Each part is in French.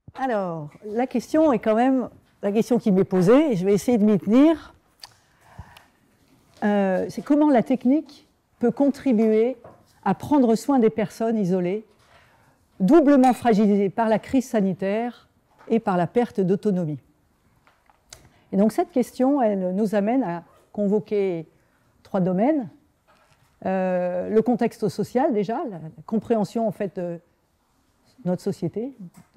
Alors, la question est quand même la question qui m'est posée, et je vais essayer de m'y tenir. C'est comment la technique peut contribuer à prendre soin des personnes isolées, doublement fragilisées par la crise sanitaire et par la perte d'autonomie. Et donc cette question, elle nous amène à convoquer 3 domaines. Le contexte social déjà, la compréhension en fait de notre société,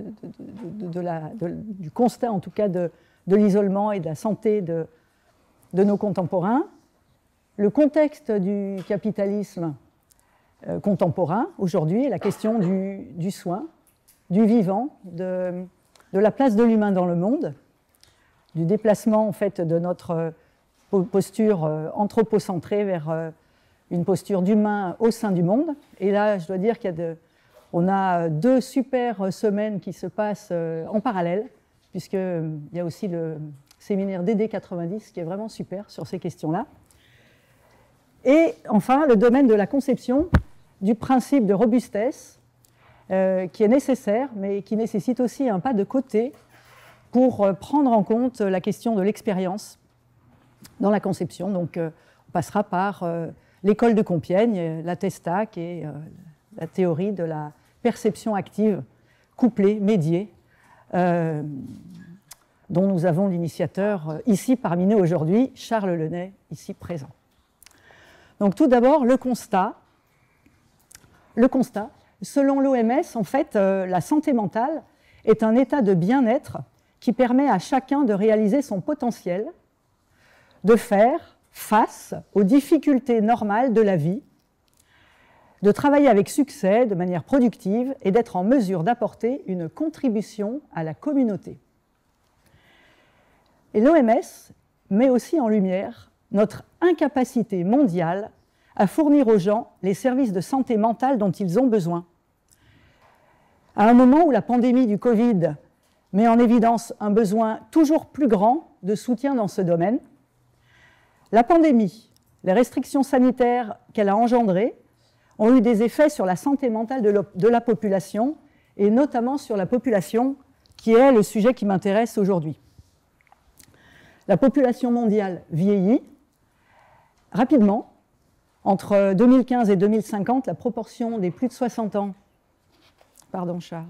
du constat en tout cas de l'isolement et de la santé de nos contemporains. Le contexte du capitalisme contemporain aujourd'hui, la question du soin, du vivant, de la place de l'humain dans le monde, du déplacement en fait de notre posture anthropocentrée vers une posture d'humain au sein du monde. Et là, je dois dire on a 2 super semaines qui se passent en parallèle, puisqu'il y a aussi le séminaire DD90 qui est vraiment super sur ces questions-là. Et enfin, le domaine de la conception du principe de robustesse, qui est nécessaire, mais qui nécessite aussi un pas de côté pour prendre en compte la question de l'expérience dans la conception. Donc, on passera par l'école de Compiègne, la TESTAC et la théorie de la perception active, couplée, médiée, dont nous avons l'initiateur ici parmi nous aujourd'hui, Charles Lenay, ici présent. Donc tout d'abord, le constat. Selon l'OMS, en fait, la santé mentale est un état de bien-être qui permet à chacun de réaliser son potentiel, de faire face aux difficultés normales de la vie, de travailler avec succès, de manière productive, et d'être en mesure d'apporter une contribution à la communauté. Et l'OMS met aussi en lumière notre incapacité mondiale à fournir aux gens les services de santé mentale dont ils ont besoin. À un moment où la pandémie du Covid met en évidence un besoin toujours plus grand de soutien dans ce domaine, la pandémie, les restrictions sanitaires qu'elle a engendrées, ont eu des effets sur la santé mentale de la population, et notamment sur la population qui est le sujet qui m'intéresse aujourd'hui. La population mondiale vieillit rapidement. Entre 2015 et 2050, la proportion des plus de 60 ans, pardon Charles,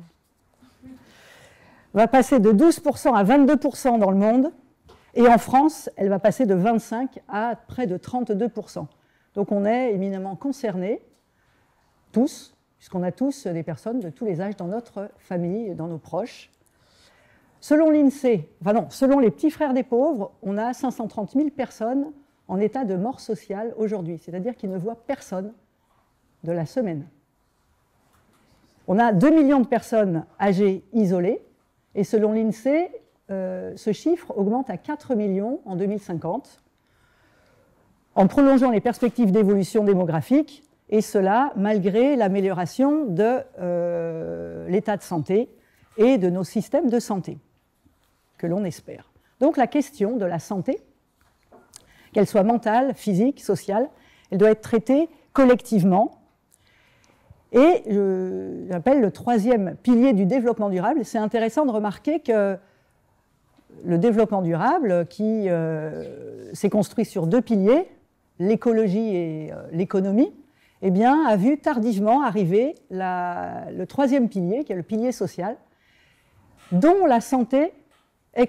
va passer de 12% à 22% dans le monde, et en France, elle va passer de 25% à près de 32%. Donc on est éminemment concernés, tous, puisqu'on a tous des personnes de tous les âges dans notre famille et dans nos proches. Selon l'INSEE, selon les petits frères des pauvres, on a 530 000 personnes en état de mort sociale aujourd'hui, c'est-à-dire qu'ils ne voient personne de la semaine. On a 2 millions de personnes âgées isolées, et selon l'INSEE, ce chiffre augmente à 4 millions en 2050, en prolongeant les perspectives d'évolution démographique, et cela malgré l'amélioration de l'état de santé et de nos systèmes de santé, que l'on espère. Donc la question de la santé, qu'elle soit mentale, physique, sociale, elle doit être traitée collectivement. Et j'appelle le 3e pilier du développement durable. C'est intéressant de remarquer que le développement durable, qui s'est construit sur 2 piliers, l'écologie et l'économie, eh bien, a vu tardivement arriver le 3e pilier, qui est le pilier social, dont la santé et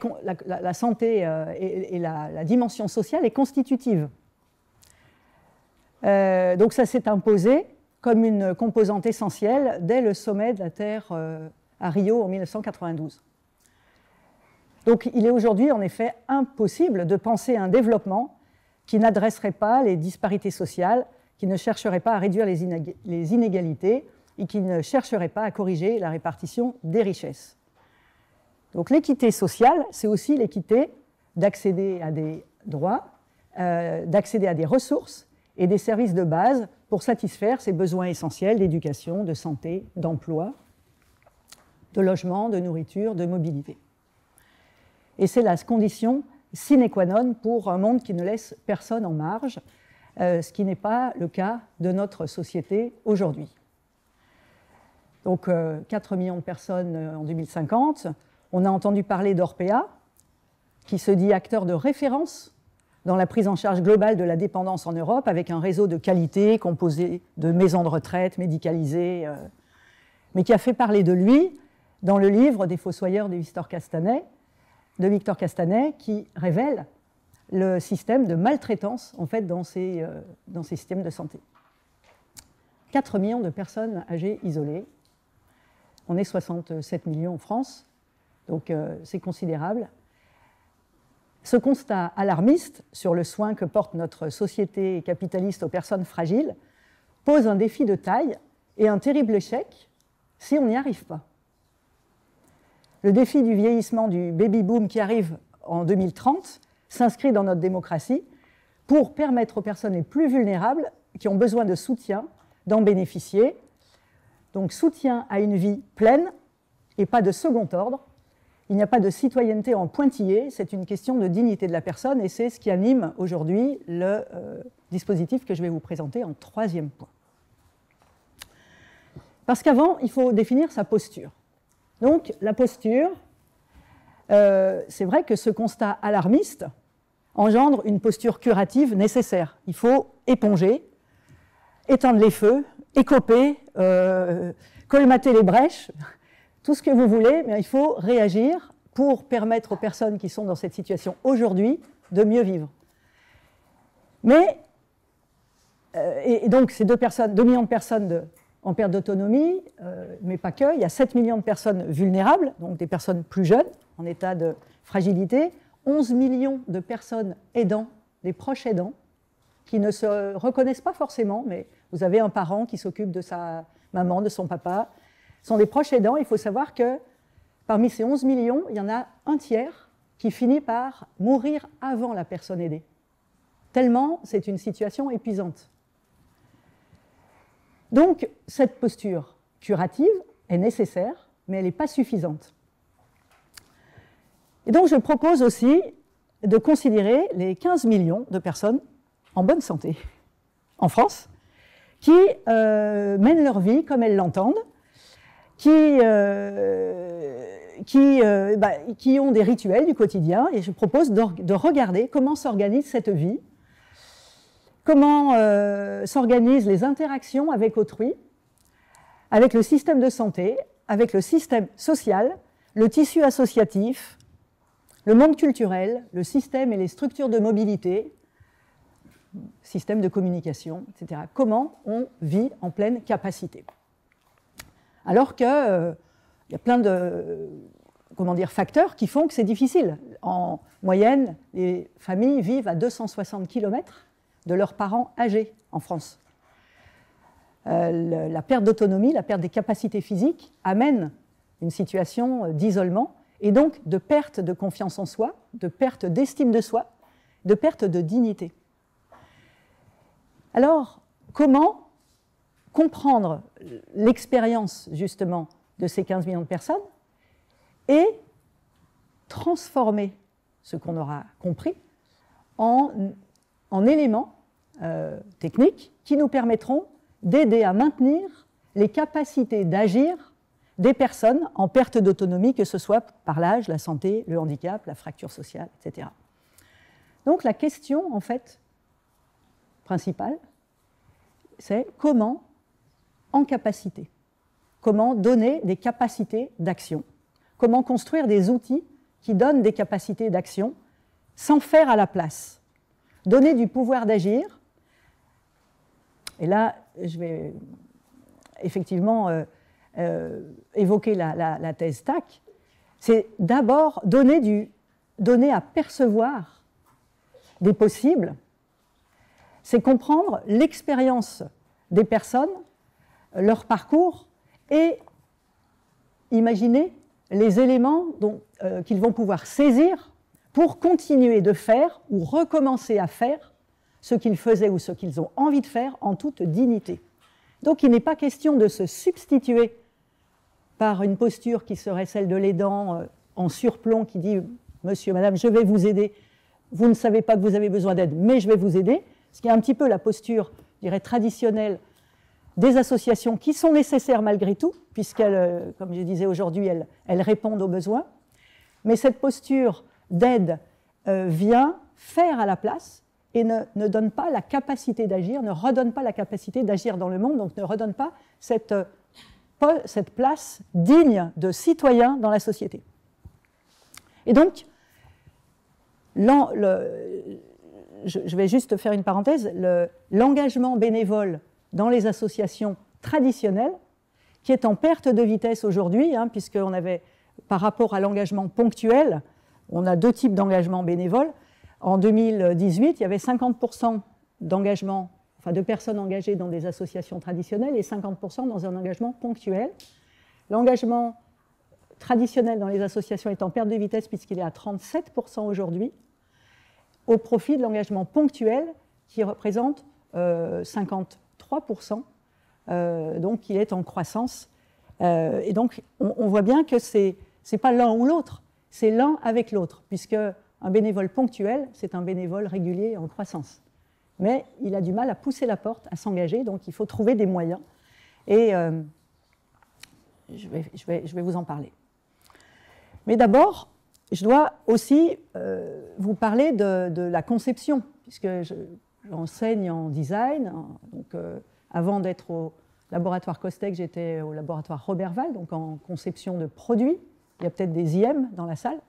la dimension sociale est constitutive. Donc ça s'est imposé comme une composante essentielle dès le sommet de la Terre à Rio en 1992. Donc il est aujourd'hui en effet impossible de penser un développement qui n'adresserait pas les disparités sociales, qui ne chercherait pas à réduire les inégalités et qui ne chercherait pas à corriger la répartition des richesses. Donc l'équité sociale, c'est aussi l'équité d'accéder à des droits, d'accéder à des ressources et des services de base pour satisfaire ses besoins essentiels d'éducation, de santé, d'emploi, de logement, de nourriture, de mobilité. Et c'est la condition sine qua non pour un monde qui ne laisse personne en marge, ce qui n'est pas le cas de notre société aujourd'hui. Donc 4 millions de personnes en 2050. On a entendu parler d'Orpea, qui se dit acteur de référence dans la prise en charge globale de la dépendance en Europe, avec un réseau de qualité composé de maisons de retraite médicalisées, mais qui a fait parler de lui dans le livre des Fossoyeurs de Victor Castanet, qui révèle le système de maltraitance en fait, dans ces systèmes de santé. 4 millions de personnes âgées isolées. On est 67 millions en France, donc c'est considérable. Ce constat alarmiste sur le soin que porte notre société capitaliste aux personnes fragiles pose un défi de taille et un terrible échec si on n'y arrive pas. Le défi du vieillissement du baby-boom qui arrive en 2030 s'inscrit dans notre démocratie pour permettre aux personnes les plus vulnérables qui ont besoin de soutien d'en bénéficier. Donc soutien à une vie pleine et pas de second ordre. Il n'y a pas de citoyenneté en pointillé, c'est une question de dignité de la personne et c'est ce qui anime aujourd'hui le dispositif que je vais vous présenter en 3e point. Parce qu'avant, il faut définir sa posture. Donc la posture, c'est vrai que ce constat alarmiste engendre une posture curative nécessaire. Il faut éponger, éteindre les feux, écoper, colmater les brèches, tout ce que vous voulez, mais il faut réagir pour permettre aux personnes qui sont dans cette situation aujourd'hui de mieux vivre. Mais, et donc ces 2 millions de personnes en perte d'autonomie, mais pas que, il y a 7 millions de personnes vulnérables, donc des personnes plus jeunes, en état de fragilité, 11 millions de personnes aidants, des proches aidants, qui ne se reconnaissent pas forcément, mais vous avez un parent qui s'occupe de sa maman, de son papa, sont des proches aidants. Il faut savoir que parmi ces 11 millions, il y en a un tiers qui finit par mourir avant la personne aidée. Tellement c'est une situation épuisante. Donc cette posture curative est nécessaire, mais elle n'est pas suffisante. Et donc je propose aussi de considérer les 15 millions de personnes en bonne santé en France qui mènent leur vie comme elles l'entendent, qui ont des rituels du quotidien, et je propose de regarder comment s'organise cette vie, comment s'organisent les interactions avec autrui, avec le système de santé, avec le système social, le tissu associatif, le monde culturel, le système et les structures de mobilité, système de communication, etc. Comment on vit en pleine capacité. Alors qu'il y a plein de facteurs qui font que c'est difficile. En moyenne, les familles vivent à 260 km de leurs parents âgés en France. La perte d'autonomie, la perte des capacités physiques amène une situation d'isolement et donc de perte de confiance en soi, de perte d'estime de soi, de perte de dignité. Alors, comment comprendre l'expérience, justement, de ces 15 millions de personnes et transformer ce qu'on aura compris en éléments techniques qui nous permettront d'aider à maintenir les capacités d'agir des personnes en perte d'autonomie, que ce soit par l'âge, la santé, le handicap, la fracture sociale, etc. Donc la question, en fait, principale, c'est comment en capacité, comment donner des capacités d'action, comment construire des outils qui donnent des capacités d'action sans faire à la place, donner du pouvoir d'agir. Et là, je vais effectivement évoquer la thèse TAC, c'est d'abord donner à percevoir des possibles, c'est comprendre l'expérience des personnes, leur parcours, et imaginer les éléments qu'ils vont pouvoir saisir pour continuer de faire ou recommencer à faire ce qu'ils faisaient ou ce qu'ils ont envie de faire en toute dignité. Donc il n'est pas question de se substituer par une posture qui serait celle de l'aidant en surplomb qui dit « Monsieur, Madame, je vais vous aider, vous ne savez pas que vous avez besoin d'aide, mais je vais vous aider », ce qui est un petit peu la posture, je dirais, traditionnelle des associations qui sont nécessaires malgré tout, puisqu'elles, comme je disais aujourd'hui, elles répondent aux besoins. Mais cette posture d'aide vient faire à la place et ne donne pas la capacité d'agir, ne redonne pas la capacité d'agir dans le monde, donc ne redonne pas cette place digne de citoyen dans la société. Et donc, je vais juste faire une parenthèse, l'engagement bénévole dans les associations traditionnelles, qui est en perte de vitesse aujourd'hui, hein, puisqu'on avait, par rapport à l'engagement ponctuel, on a deux types d'engagement bénévole. En 2018, il y avait 50% d'engagement, enfin de personnes engagées dans des associations traditionnelles et 50% dans un engagement ponctuel. L'engagement traditionnel dans les associations est en perte de vitesse puisqu'il est à 37% aujourd'hui, au profit de l'engagement ponctuel qui représente 53%, donc il est en croissance. Et donc on voit bien que ce n'est pas l'un ou l'autre, c'est l'un avec l'autre, puisque un bénévole ponctuel, c'est un bénévole régulier en croissance. Mais il a du mal à pousser la porte, à s'engager, donc il faut trouver des moyens. Et je vais vous en parler. Mais d'abord, je dois aussi vous parler de la conception, puisque j'enseigne en design. Donc, avant d'être au laboratoire Costec, j'étais au laboratoire Roberval, donc en conception de produits. Il y a peut-être des IM dans la salle.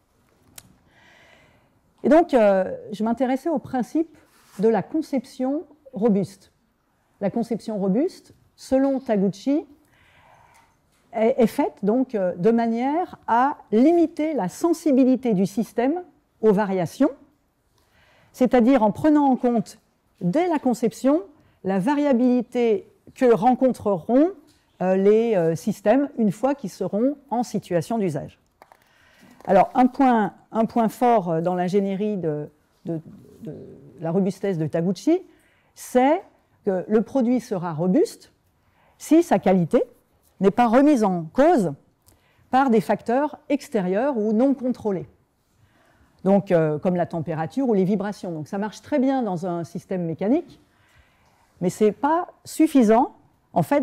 Et donc, je m'intéressais au principe de la conception robuste. La conception robuste, selon Taguchi, est faite donc de manière à limiter la sensibilité du système aux variations, c'est-à-dire en prenant en compte dès la conception la variabilité que rencontreront les systèmes une fois qu'ils seront en situation d'usage. Alors, un point fort dans l'ingénierie de la robustesse de Taguchi, c'est que le produit sera robuste si sa qualité n'est pas remise en cause par des facteurs extérieurs ou non contrôlés, donc comme la température ou les vibrations. Donc ça marche très bien dans un système mécanique, mais ce n'est pas suffisant, en fait,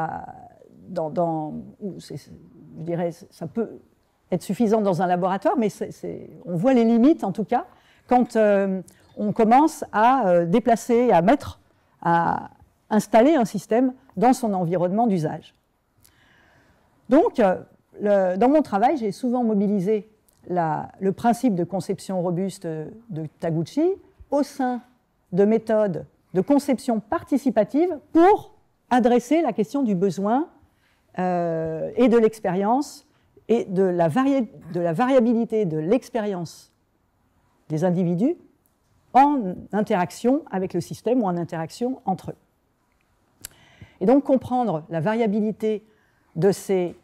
je dirais, ça peut être suffisant dans un laboratoire, mais on voit les limites, en tout cas, quand on commence à déplacer, à installer un système dans son environnement d'usage. Donc, dans mon travail, j'ai souvent mobilisé le principe de conception robuste de Taguchi au sein de méthodes de conception participative pour adresser la question du besoin et de l'expérience et de la variabilité de l'expérience des individus en interaction avec le système ou en interaction entre eux. Et donc comprendre la variabilité de ces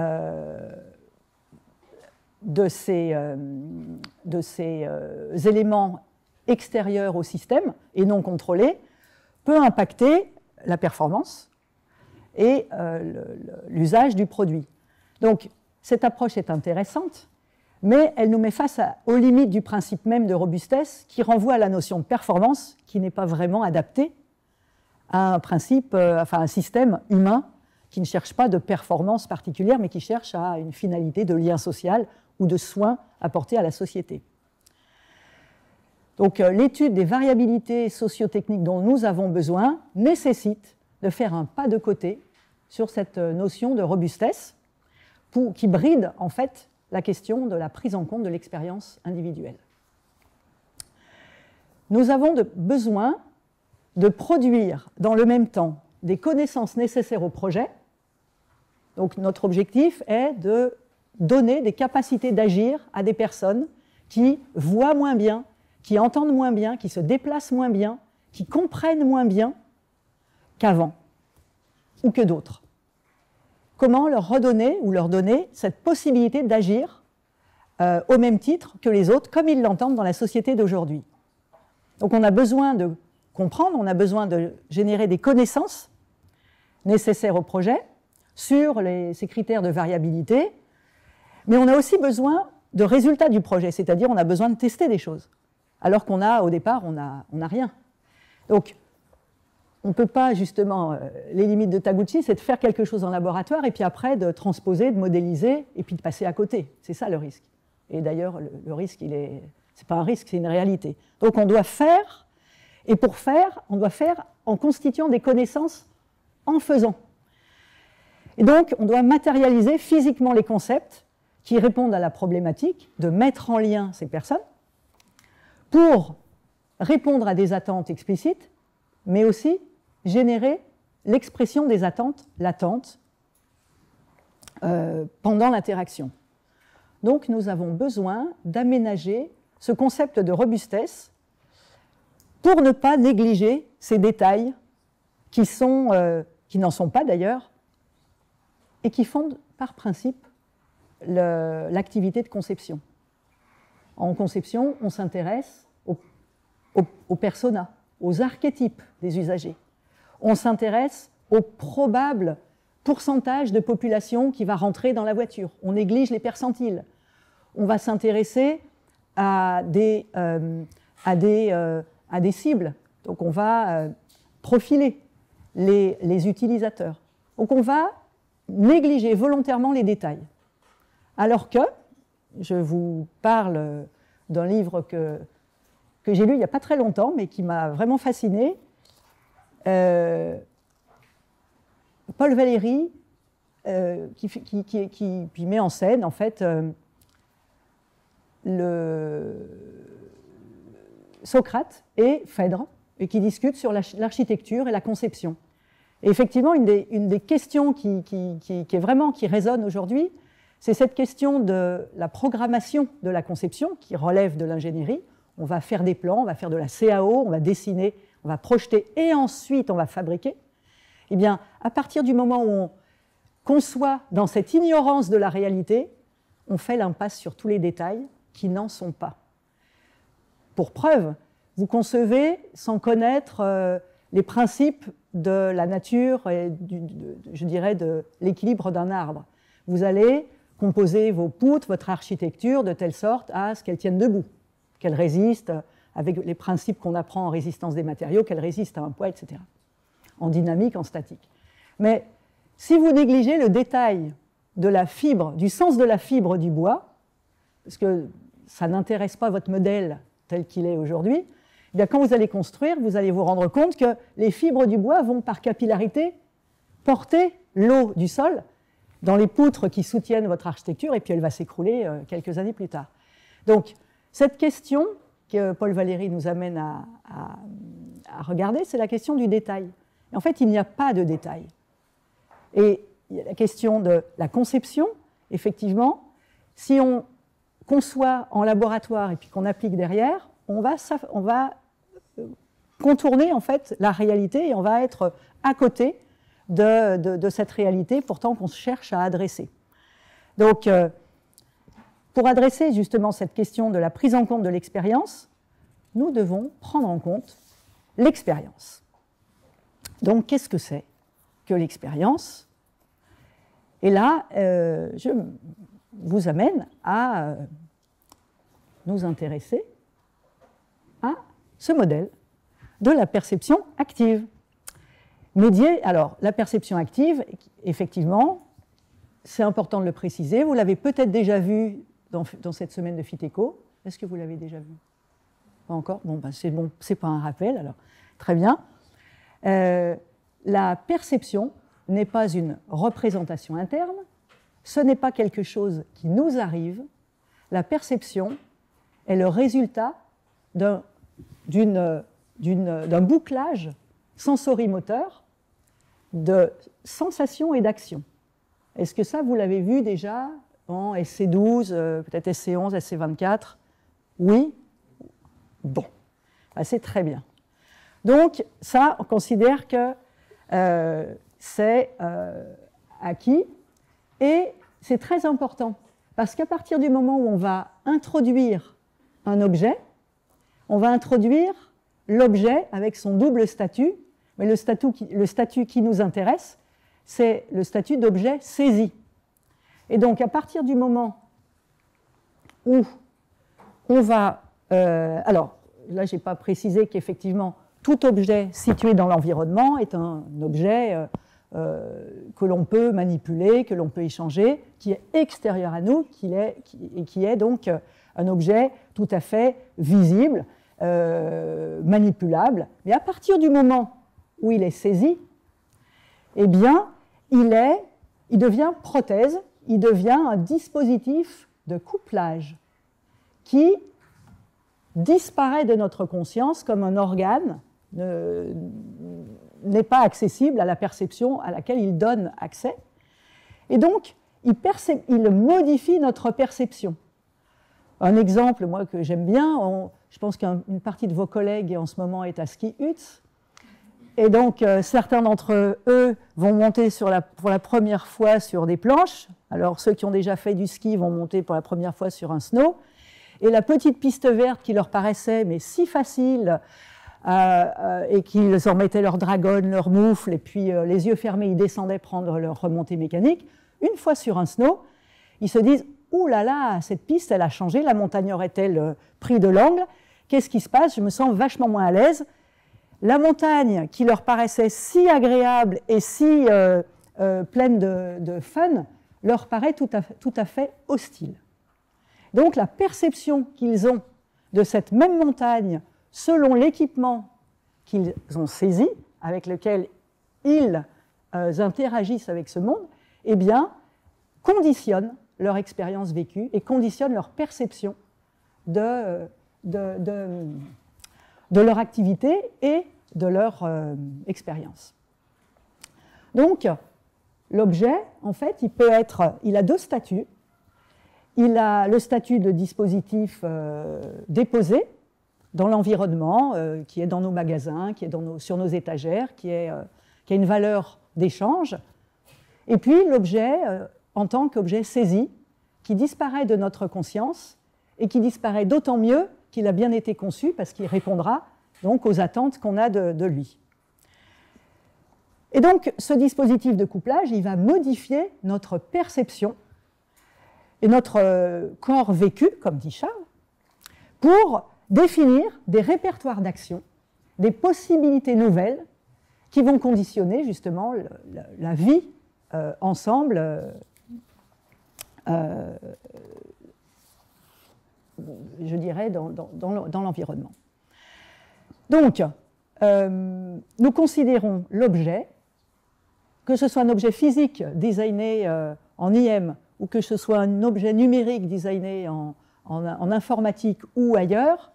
éléments extérieurs au système et non contrôlés peut impacter la performance et l'usage du produit. Donc, cette approche est intéressante, mais elle nous met face aux limites du principe même de robustesse qui renvoie à la notion de performance qui n'est pas vraiment adaptée à un principe, un système humain qui ne cherche pas de performance particulière, mais qui cherche à une finalité de lien social ou de soins apportés à la société. Donc, l'étude des variabilités socio-techniques dont nous avons besoin nécessite de faire un pas de côté sur cette notion de robustesse qui bride en fait la question de la prise en compte de l'expérience individuelle. Nous avons besoin de produire dans le même temps des connaissances nécessaires au projet. Donc notre objectif est de donner des capacités d'agir à des personnes qui voient moins bien, qui entendent moins bien, qui se déplacent moins bien, qui comprennent moins bien qu'avant ou que d'autres. Comment leur redonner ou leur donner cette possibilité d'agir au même titre que les autres, comme ils l'entendent dans la société d'aujourd'hui. Donc on a besoin de comprendre, on a besoin de générer des connaissances nécessaires au projet sur ces critères de variabilité, mais on a aussi besoin de résultats du projet, c'est-à-dire on a besoin de tester des choses, alors qu'au départ, on n'a rien. Donc, ne peut pas, justement, les limites de Taguchi, c'est de faire quelque chose en laboratoire et puis après de transposer, de modéliser et puis de passer à côté. C'est ça le risque. Et d'ailleurs, le risque, ce n'est pas un risque, c'est une réalité. Donc on doit faire, et pour faire, on doit faire en constituant des connaissances en faisant. Et donc on doit matérialiser physiquement les concepts qui répondent à la problématique de mettre en lien ces personnes pour répondre à des attentes explicites, mais aussi générer l'expression des attentes latentes pendant l'interaction. Donc nous avons besoin d'aménager ce concept de robustesse pour ne pas négliger ces détails qui n'en sont pas d'ailleurs et qui fondent par principe l'activité de conception. En conception, on s'intéresse aux personas, aux archétypes des usagers. On s'intéresse au probable pourcentage de population qui va rentrer dans la voiture. On néglige les percentiles. On va s'intéresser à des cibles. Donc on va profiler les utilisateurs. Donc on va négliger volontairement les détails. Alors que, je vous parle d'un livre que j'ai lu il n'y a pas très longtemps, mais qui m'a vraiment fasciné. Paul Valéry, qui met en scène, en fait, Socrate et Phèdre, et qui discutent sur l'architecture et la conception. Et effectivement, une des questions qui résonne aujourd'hui, c'est cette question de la programmation de la conception, qui relève de l'ingénierie. On va faire des plans, on va faire de la CAO, on va dessiner, on va projeter, et ensuite on va fabriquer. Eh bien, à partir du moment où on conçoit dans cette ignorance de la réalité, on fait l'impasse sur tous les détails qui n'en sont pas. Pour preuve, vous concevez sans connaître les principes de la nature et je dirais de l'équilibre d'un arbre. Vous allez composer vos poutres, votre architecture de telle sorte à ce qu'elles tiennent debout, qu'elles résistent avec les principes qu'on apprend en résistance des matériaux, qu'elles résistent à un poids, etc. En dynamique, en statique. Mais si vous négligez le détail de la fibre, du sens de la fibre du bois, parce que ça n'intéresse pas votre modèle tel qu'il est aujourd'hui, eh bien, quand vous allez construire, vous allez vous rendre compte que les fibres du bois vont par capillarité porter l'eau du sol dans les poutres qui soutiennent votre architecture, et puis elle va s'écrouler quelques années plus tard. Donc, cette question que Paul Valéry nous amène à regarder, c'est la question du détail. Et en fait, il n'y a pas de détail. Et il y a la question de la conception, effectivement. Si on conçoit en laboratoire et puis qu'on applique derrière, on va contourner en fait la réalité et on va être à côté de cette réalité pourtant qu'on cherche à adresser. Donc, pour adresser justement cette question de la prise en compte de l'expérience, nous devons prendre en compte l'expérience. Donc, qu'est-ce que c'est que l'expérience? Et là, je vous amène à nous intéresser à ce modèle de la perception active. Alors, la perception active, effectivement, c'est important de le préciser. Vous l'avez peut-être déjà vu dans cette semaine de Phytéco. Est-ce que vous l'avez déjà vu? Pas encore? Bon, ben c'est pas un rappel, alors. Très bien. La perception n'est pas une représentation interne, ce n'est pas quelque chose qui nous arrive. La perception est le résultat d'un bouclage sensorimoteur de sensations et d'actions. Est-ce que ça, vous l'avez vu déjà en SC12, peut-être SC11, SC24? Oui? Bon, c'est très bien. Donc, ça, on considère que c'est acquis. Et c'est très important, parce qu'à partir du moment où on va introduire un objet, on va introduire l'objet avec son double statut, mais le statut qui nous intéresse, c'est le statut d'objet saisi. Et donc, à partir du moment où on va... alors, là, je n'ai pas précisé qu'effectivement, tout objet situé dans l'environnement est un objet que l'on peut manipuler, que l'on peut échanger, qui est extérieur à nous, et qui est donc un objet tout à fait visible, manipulable. Mais à partir du moment où il est saisi, eh bien, il devient prothèse, il devient un dispositif de couplage qui disparaît de notre conscience comme un organe n'est pas accessible à la perception à laquelle il donne accès. Et donc, il modifie notre perception. Un exemple, moi, que j'aime bien, je pense qu'une partie de vos collègues en ce moment est à Ski Hut. Et donc, certains d'entre eux vont monter pour la première fois sur des planches. Alors, ceux qui ont déjà fait du ski vont monter pour la première fois sur un snow. Et la petite piste verte qui leur paraissait mais si facile, et qu'ils en mettaient leur dragonne, leur moufle, et puis les yeux fermés, ils descendaient prendre leur remontée mécanique. Une fois sur un snow, ils se disent « Ouh là là, cette piste, elle a changé, la montagne aurait-elle pris de l'angle? Qu'est-ce qui se passe? Je me sens vachement moins à l'aise. » La montagne, qui leur paraissait si agréable et si pleine de fun, leur paraît tout à fait hostile. Donc la perception qu'ils ont de cette même montagne, selon l'équipement qu'ils ont saisi, avec lequel ils interagissent avec ce monde, eh bien, conditionne leur expérience vécue et conditionne leur perception de leur activité et de leur expérience. Donc, l'objet, en fait, il a deux statuts. Il a le statut de dispositif déposé dans l'environnement, qui est dans nos magasins, qui est sur nos étagères, qui a une valeur d'échange. Et puis l'objet en tant qu'objet saisi, qui disparaît de notre conscience et qui disparaît d'autant mieux qu'il a bien été conçu parce qu'il répondra donc aux attentes qu'on a de lui. Et donc ce dispositif de couplage, il va modifier notre perception et notre corps vécu, comme dit Charles, pour définir des répertoires d'action, des possibilités nouvelles qui vont conditionner justement la vie ensemble, je dirais, dans l'environnement. Donc, nous considérons l'objet, que ce soit un objet physique designé en IM ou que ce soit un objet numérique designé en informatique ou ailleurs,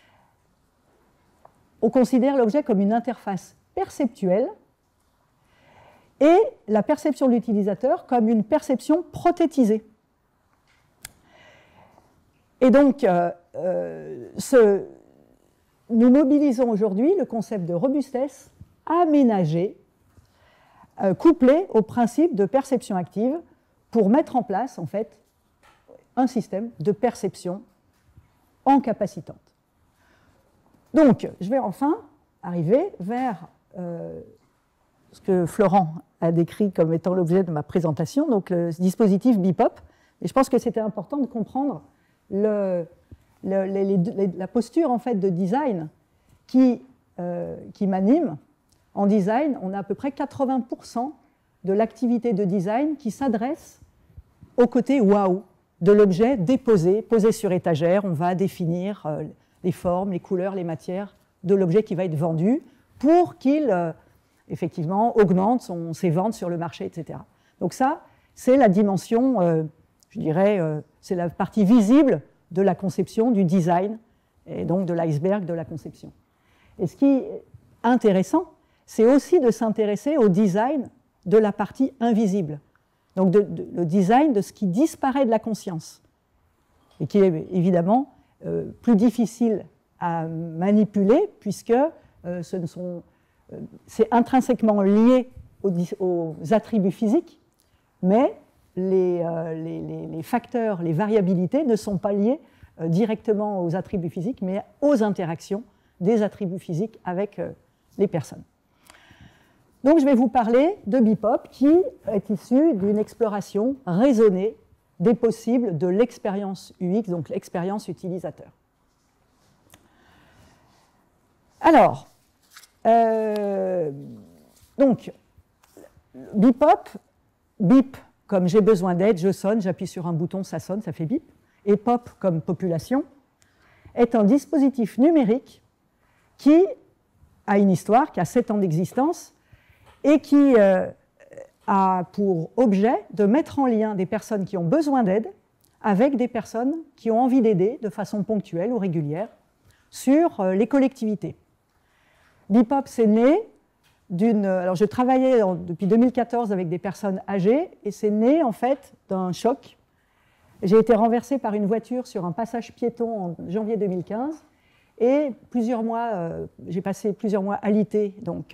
on considère l'objet comme une interface perceptuelle et la perception de l'utilisateur comme une perception prothétisée. Et donc, nous mobilisons aujourd'hui le concept de robustesse aménagée, couplé au principe de perception active pour mettre en place, en fait, un système de perception encapacitante. Donc, je vais enfin arriver vers ce que Florent a décrit comme étant l'objet de ma présentation, donc le dispositif BIPOP. Et je pense que c'était important de comprendre la posture en fait, de design qui m'anime. En design, on a à peu près 80% de l'activité de design qui s'adresse au côté waouh de l'objet déposé, posé sur étagère. On va définir les formes, les couleurs, les matières de l'objet qui va être vendu pour qu'il, effectivement, augmente ses ventes sur le marché, etc. Donc ça, c'est la dimension, je dirais, c'est la partie visible de la conception, du design, et donc de l'iceberg de la conception. Et ce qui est intéressant, c'est aussi de s'intéresser au design de la partie invisible, donc le design de ce qui disparaît de la conscience, et qui est évidemment plus difficile à manipuler, puisque c'est intrinsèquement lié aux attributs physiques, mais les facteurs, les variabilités ne sont pas liées directement aux attributs physiques, mais aux interactions des attributs physiques avec les personnes. Donc je vais vous parler de BIPOP qui est issu d'une exploration raisonnée des possibles de l'expérience UX, donc l'expérience utilisateur. Alors, Donc, Bipop, bip comme j'ai besoin d'aide, je sonne, j'appuie sur un bouton, ça sonne, ça fait bip. Et pop comme population est un dispositif numérique qui a une histoire, qui a 7 ans d'existence et qui a pour objet de mettre en lien des personnes qui ont besoin d'aide avec des personnes qui ont envie d'aider de façon ponctuelle ou régulière sur les collectivités. Bipop, c'est né d'une... Alors, je travaillais depuis 2014 avec des personnes âgées et c'est né, en fait, d'un choc. J'ai été renversée par une voiture sur un passage piéton en janvier 2015 et j'ai passé plusieurs mois alité, donc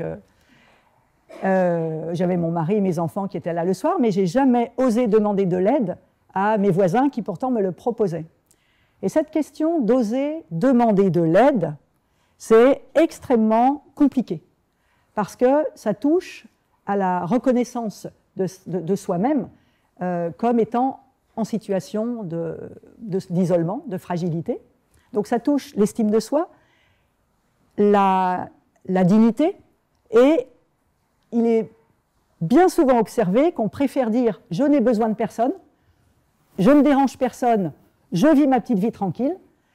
j'avais mon mari et mes enfants qui étaient là le soir, mais je n'ai jamais osé demander de l'aide à mes voisins qui pourtant me le proposaient. Et cette question d'oser demander de l'aide, c'est extrêmement compliqué, parce que ça touche à la reconnaissance de soi-même comme étant en situation d'isolement, de fragilité. Donc ça touche l'estime de soi, la dignité, et il est bien souvent observé qu'on préfère dire « je n'ai besoin de personne », « je ne dérange personne », « je vis ma petite vie tranquille ».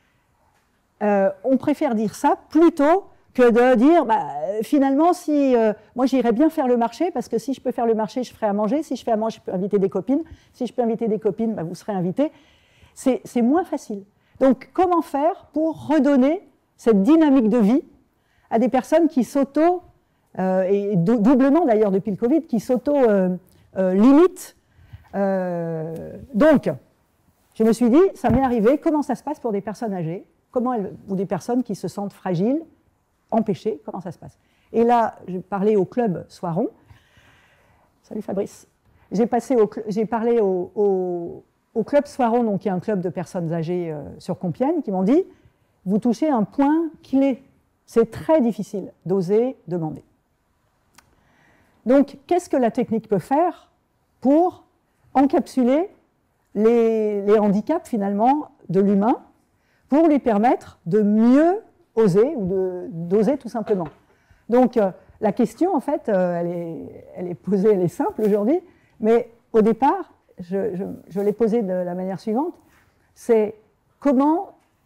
On préfère dire ça plutôt que de dire finalement, si moi j'irais bien faire le marché, parce que si je peux faire le marché, je ferai à manger, si je fais à manger, je peux inviter des copines, si je peux inviter des copines, vous serez invités. C'est moins facile. Donc comment faire pour redonner cette dynamique de vie à des personnes qui et doublement d'ailleurs depuis le Covid, qui s'auto-limitent. Donc, je me suis dit, ça m'est arrivé, comment ça se passe pour des personnes âgées, ou des personnes qui se sentent fragiles, empêchées, comment ça se passe? Et là, j'ai parlé au club Soiron. Salut Fabrice. J'ai parlé au club Soiron, donc qui est un club de personnes âgées sur Compiègne, qui m'ont dit, vous touchez un point clé. C'est très difficile d'oser demander. Donc, qu'est-ce que la technique peut faire pour encapsuler les handicaps, finalement, de l'humain, pour lui permettre de mieux oser, ou d'oser tout simplement. Donc, la question, en fait, elle est posée, elle est simple aujourd'hui, mais au départ, je l'ai posée de la manière suivante, c'est comment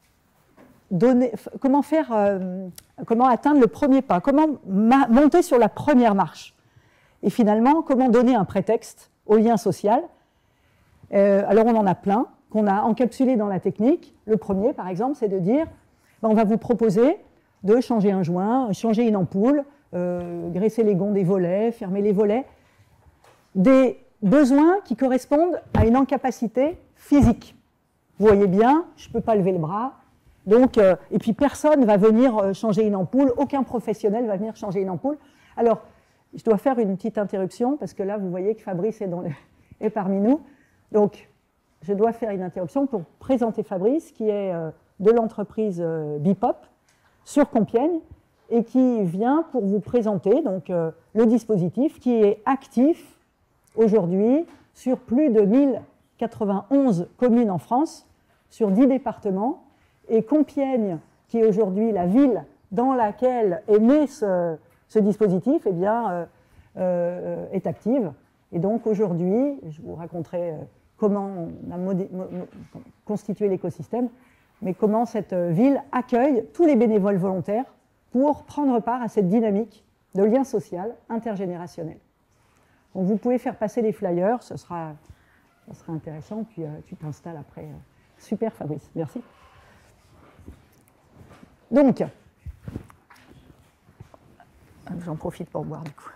atteindre le premier pas, comment monter sur la première marche. Et finalement, comment donner un prétexte au lien social. Alors on en a plein, qu'on a encapsulé dans la technique. Le premier, par exemple, c'est de dire, on va vous proposer de changer un joint, changer une ampoule, graisser les gonds des volets, fermer les volets. Des besoins qui correspondent à une incapacité physique. Vous voyez bien, je ne peux pas lever le bras. Donc, et puis personne ne va venir changer une ampoule, aucun professionnel ne va venir changer une ampoule. Alors, je dois faire une petite interruption, parce que là, vous voyez que Fabrice est parmi nous. Donc, je dois faire une interruption pour présenter Fabrice, qui est de l'entreprise Bipop, sur Compiègne, et qui vient pour vous présenter donc, le dispositif qui est actif aujourd'hui sur plus de 1091 communes en France, sur 10 départements, et Compiègne, qui est aujourd'hui la ville dans laquelle est né ce dispositif, eh bien, est active. Et donc aujourd'hui, je vous raconterai comment on a constitué l'écosystème, mais comment cette ville accueille tous les bénévoles volontaires pour prendre part à cette dynamique de lien social intergénérationnel. Donc vous pouvez faire passer les flyers, ça sera intéressant, puis tu t'installes après. Super Fabrice, merci. Donc, j'en profite pour boire du coup.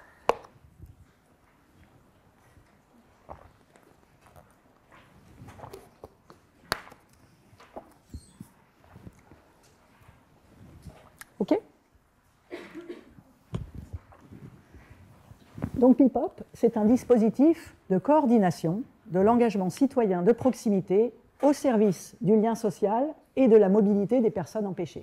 OK? Donc Bipop, c'est un dispositif de coordination de l'engagement citoyen de proximité au service du lien social et de la mobilité des personnes empêchées.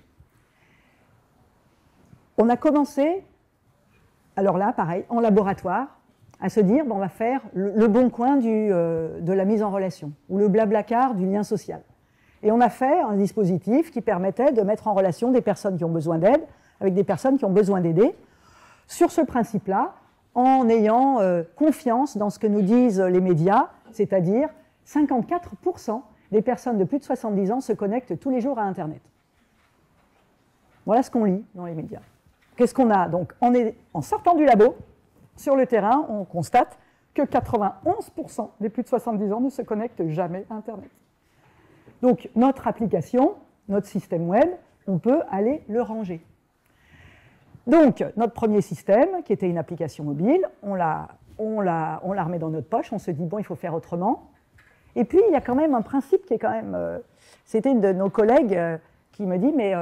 On a commencé, alors là, pareil, en laboratoire, à se dire, on va faire le bon coin de la mise en relation, ou le blablacar du lien social. Et on a fait un dispositif qui permettait de mettre en relation des personnes qui ont besoin d'aide avec des personnes qui ont besoin d'aider. sur ce principe-là, en ayant confiance dans ce que nous disent les médias, c'est-à-dire 54% des personnes de plus de 70 ans se connectent tous les jours à Internet. Voilà ce qu'on lit dans les médias. Qu'est-ce qu'on a? Donc, en sortant du labo, sur le terrain, on constate que 91% des plus de 70 ans ne se connectent jamais à Internet. Donc, notre application, notre système web, on peut aller le ranger. Donc, notre premier système, qui était une application mobile, on la remet dans notre poche, on se dit, bon, il faut faire autrement. Et puis, il y a quand même un principe qui est quand même... c'était une de nos collègues qui me dit, mais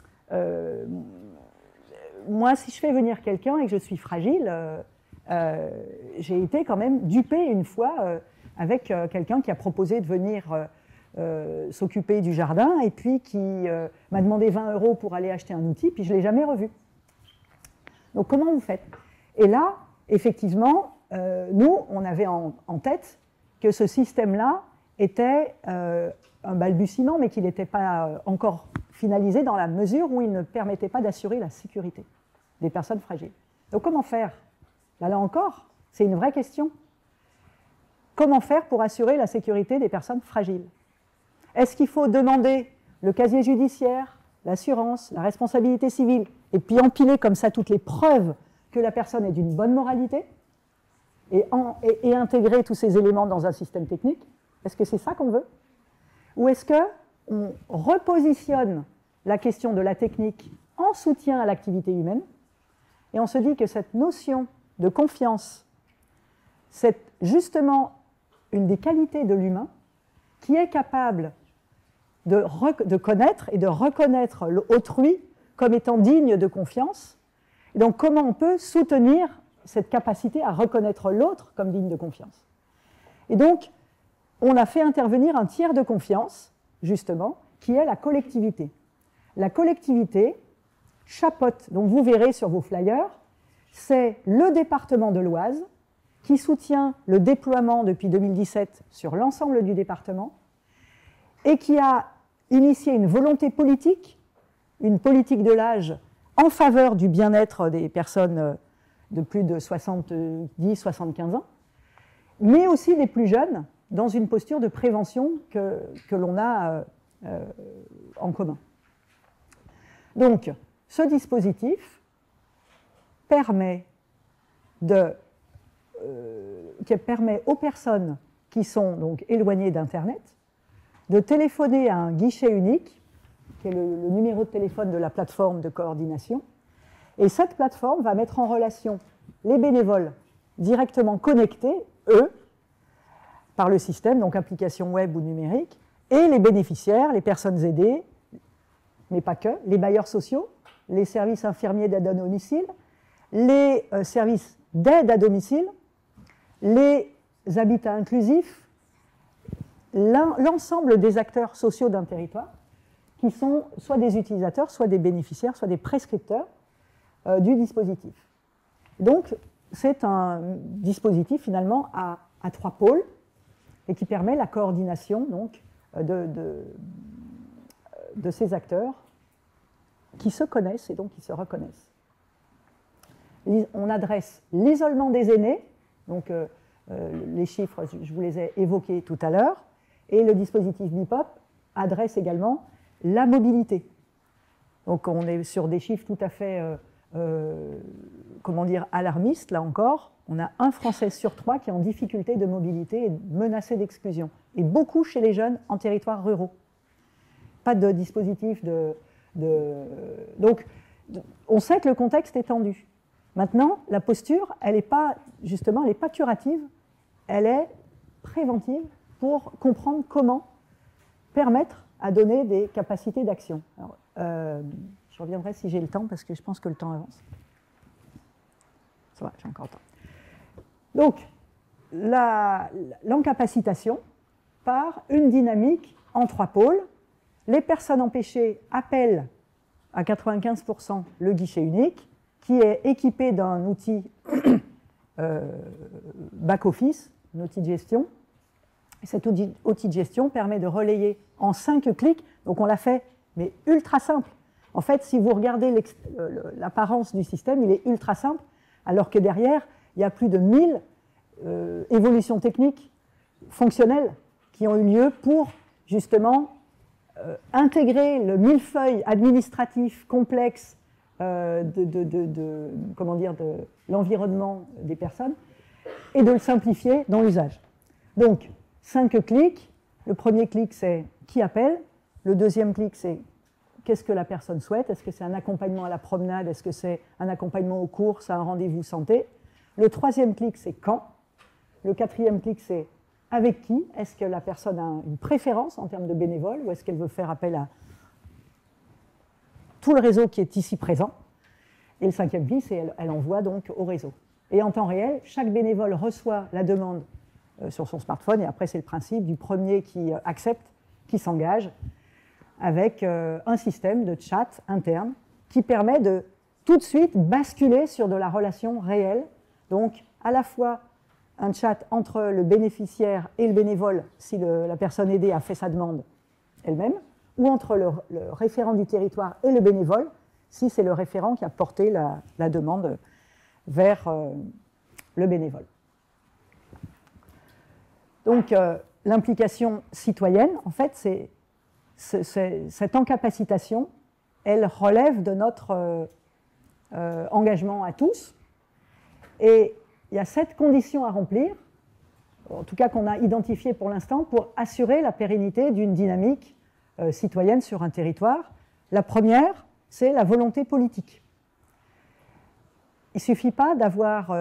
moi, si je fais venir quelqu'un et que je suis fragile, j'ai été quand même dupée une fois avec quelqu'un qui a proposé de venir s'occuper du jardin et puis qui m'a demandé 20 € pour aller acheter un outil, puis je ne l'ai jamais revu. Donc, comment vous faites? Et là, effectivement, nous, on avait en tête que ce système-là était un balbutiement, mais qu'il n'était pas encore finalisé dans la mesure où il ne permettait pas d'assurer la sécurité des personnes fragiles. Donc, comment faire? Là encore, c'est une vraie question. Comment faire pour assurer la sécurité des personnes fragiles? Est-ce qu'il faut demander le casier judiciaire, l'assurance, la responsabilité civile, et puis empiler comme ça toutes les preuves que la personne est d'une bonne moralité et intégrer tous ces éléments dans un système technique? Est-ce que c'est ça qu'on veut? Ou est-ce qu'on repositionne la question de la technique en soutien à l'activité humaine et on se dit que cette notion de confiance, c'est justement une des qualités de l'humain qui est capable de connaître et de reconnaître l'autrui comme étant digne de confiance. Et donc, comment on peut soutenir cette capacité à reconnaître l'autre comme digne de confiance? Et donc, on a fait intervenir un tiers de confiance, justement, qui est la collectivité. La collectivité chapeaute, donc vous verrez sur vos flyers, c'est le département de l'Oise qui soutient le déploiement depuis 2017 sur l'ensemble du département et qui a initié une volonté politique, une politique de l'âge en faveur du bien-être des personnes de plus de 70-75 ans, mais aussi des plus jeunes, dans une posture de prévention que l'on a en commun. Donc, ce dispositif permet aux personnes qui sont donc éloignées d'Internet de téléphoner à un guichet unique, qui est le numéro de téléphone de la plateforme de coordination, et cette plateforme va mettre en relation les bénévoles directement connectés, eux, par le système, donc application web ou numérique, et les bénéficiaires, les personnes aidées, mais pas que, les bailleurs sociaux, les services infirmiers d'aide à domicile, les services d'aide à domicile, les habitats inclusifs, l'ensemble des acteurs sociaux d'un territoire, qui sont soit des utilisateurs, soit des bénéficiaires, soit des prescripteurs du dispositif. Donc, c'est un dispositif finalement à 3 pôles et qui permet la coordination donc, de ces acteurs qui se connaissent et donc qui se reconnaissent. On adresse l'isolement des aînés, donc les chiffres, je vous les ai évoqués tout à l'heure, et le dispositif BIPOP adresse également la mobilité. Donc on est sur des chiffres tout à fait, comment dire, alarmistes, là encore. On a 1 Français sur 3 qui est en difficulté de mobilité et menacé d'exclusion. Et beaucoup chez les jeunes en territoires ruraux. Pas de dispositif Donc, on sait que le contexte est tendu. Maintenant, la posture, elle n'est pas, justement, elle n'est pas curative, elle est préventive pour comprendre comment permettre à donner des capacités d'action. Je reviendrai si j'ai le temps, parce que je pense que le temps avance. Ça va, j'ai encore le temps. Donc, l'encapacitation par une dynamique en 3 pôles. Les personnes empêchées appellent à 95% le guichet unique, qui est équipé d'un outil back-office, un outil de gestion. Cet outil de gestion permet de relayer en 5 clics, donc on l'a fait, mais ultra simple. En fait, si vous regardez l'apparence du système, il est ultra simple. alors que derrière, il y a plus de 1000 évolutions techniques fonctionnelles qui ont eu lieu pour justement intégrer le millefeuille administratif complexe de l'environnement des personnes et de le simplifier dans l'usage. Donc, 5 clics. Le premier clic, c'est qui appelle. Le deuxième clic, c'est qu'est-ce que la personne souhaite. Est-ce que c'est un accompagnement à la promenade? Est-ce que c'est un accompagnement aux courses, à un rendez-vous santé? Le troisième clic, c'est quand. Le quatrième clic, c'est avec qui. Est-ce que la personne a une préférence en termes de bénévoles ou est-ce qu'elle veut faire appel à tout le réseau qui est ici présent? Et le cinquième clic, c'est elle envoie donc au réseau. Et en temps réel, chaque bénévole reçoit la demande sur son smartphone et après, c'est le principe du premier qui accepte, qui s'engage, avec un système de chat interne qui permet de tout de suite basculer sur de la relation réelle. Donc, à la fois un chat entre le bénéficiaire et le bénévole, si la personne aidée a fait sa demande elle-même, ou entre le référent du territoire et le bénévole, si c'est le référent qui a porté la demande vers le bénévole. Donc, l'implication citoyenne, en fait, cette encapacitation, elle relève de notre engagement à tous. Et il y a 7 conditions à remplir, en tout cas qu'on a identifiées pour l'instant, pour assurer la pérennité d'une dynamique citoyenne sur un territoire. La première, c'est la volonté politique. Il ne suffit pas d'avoir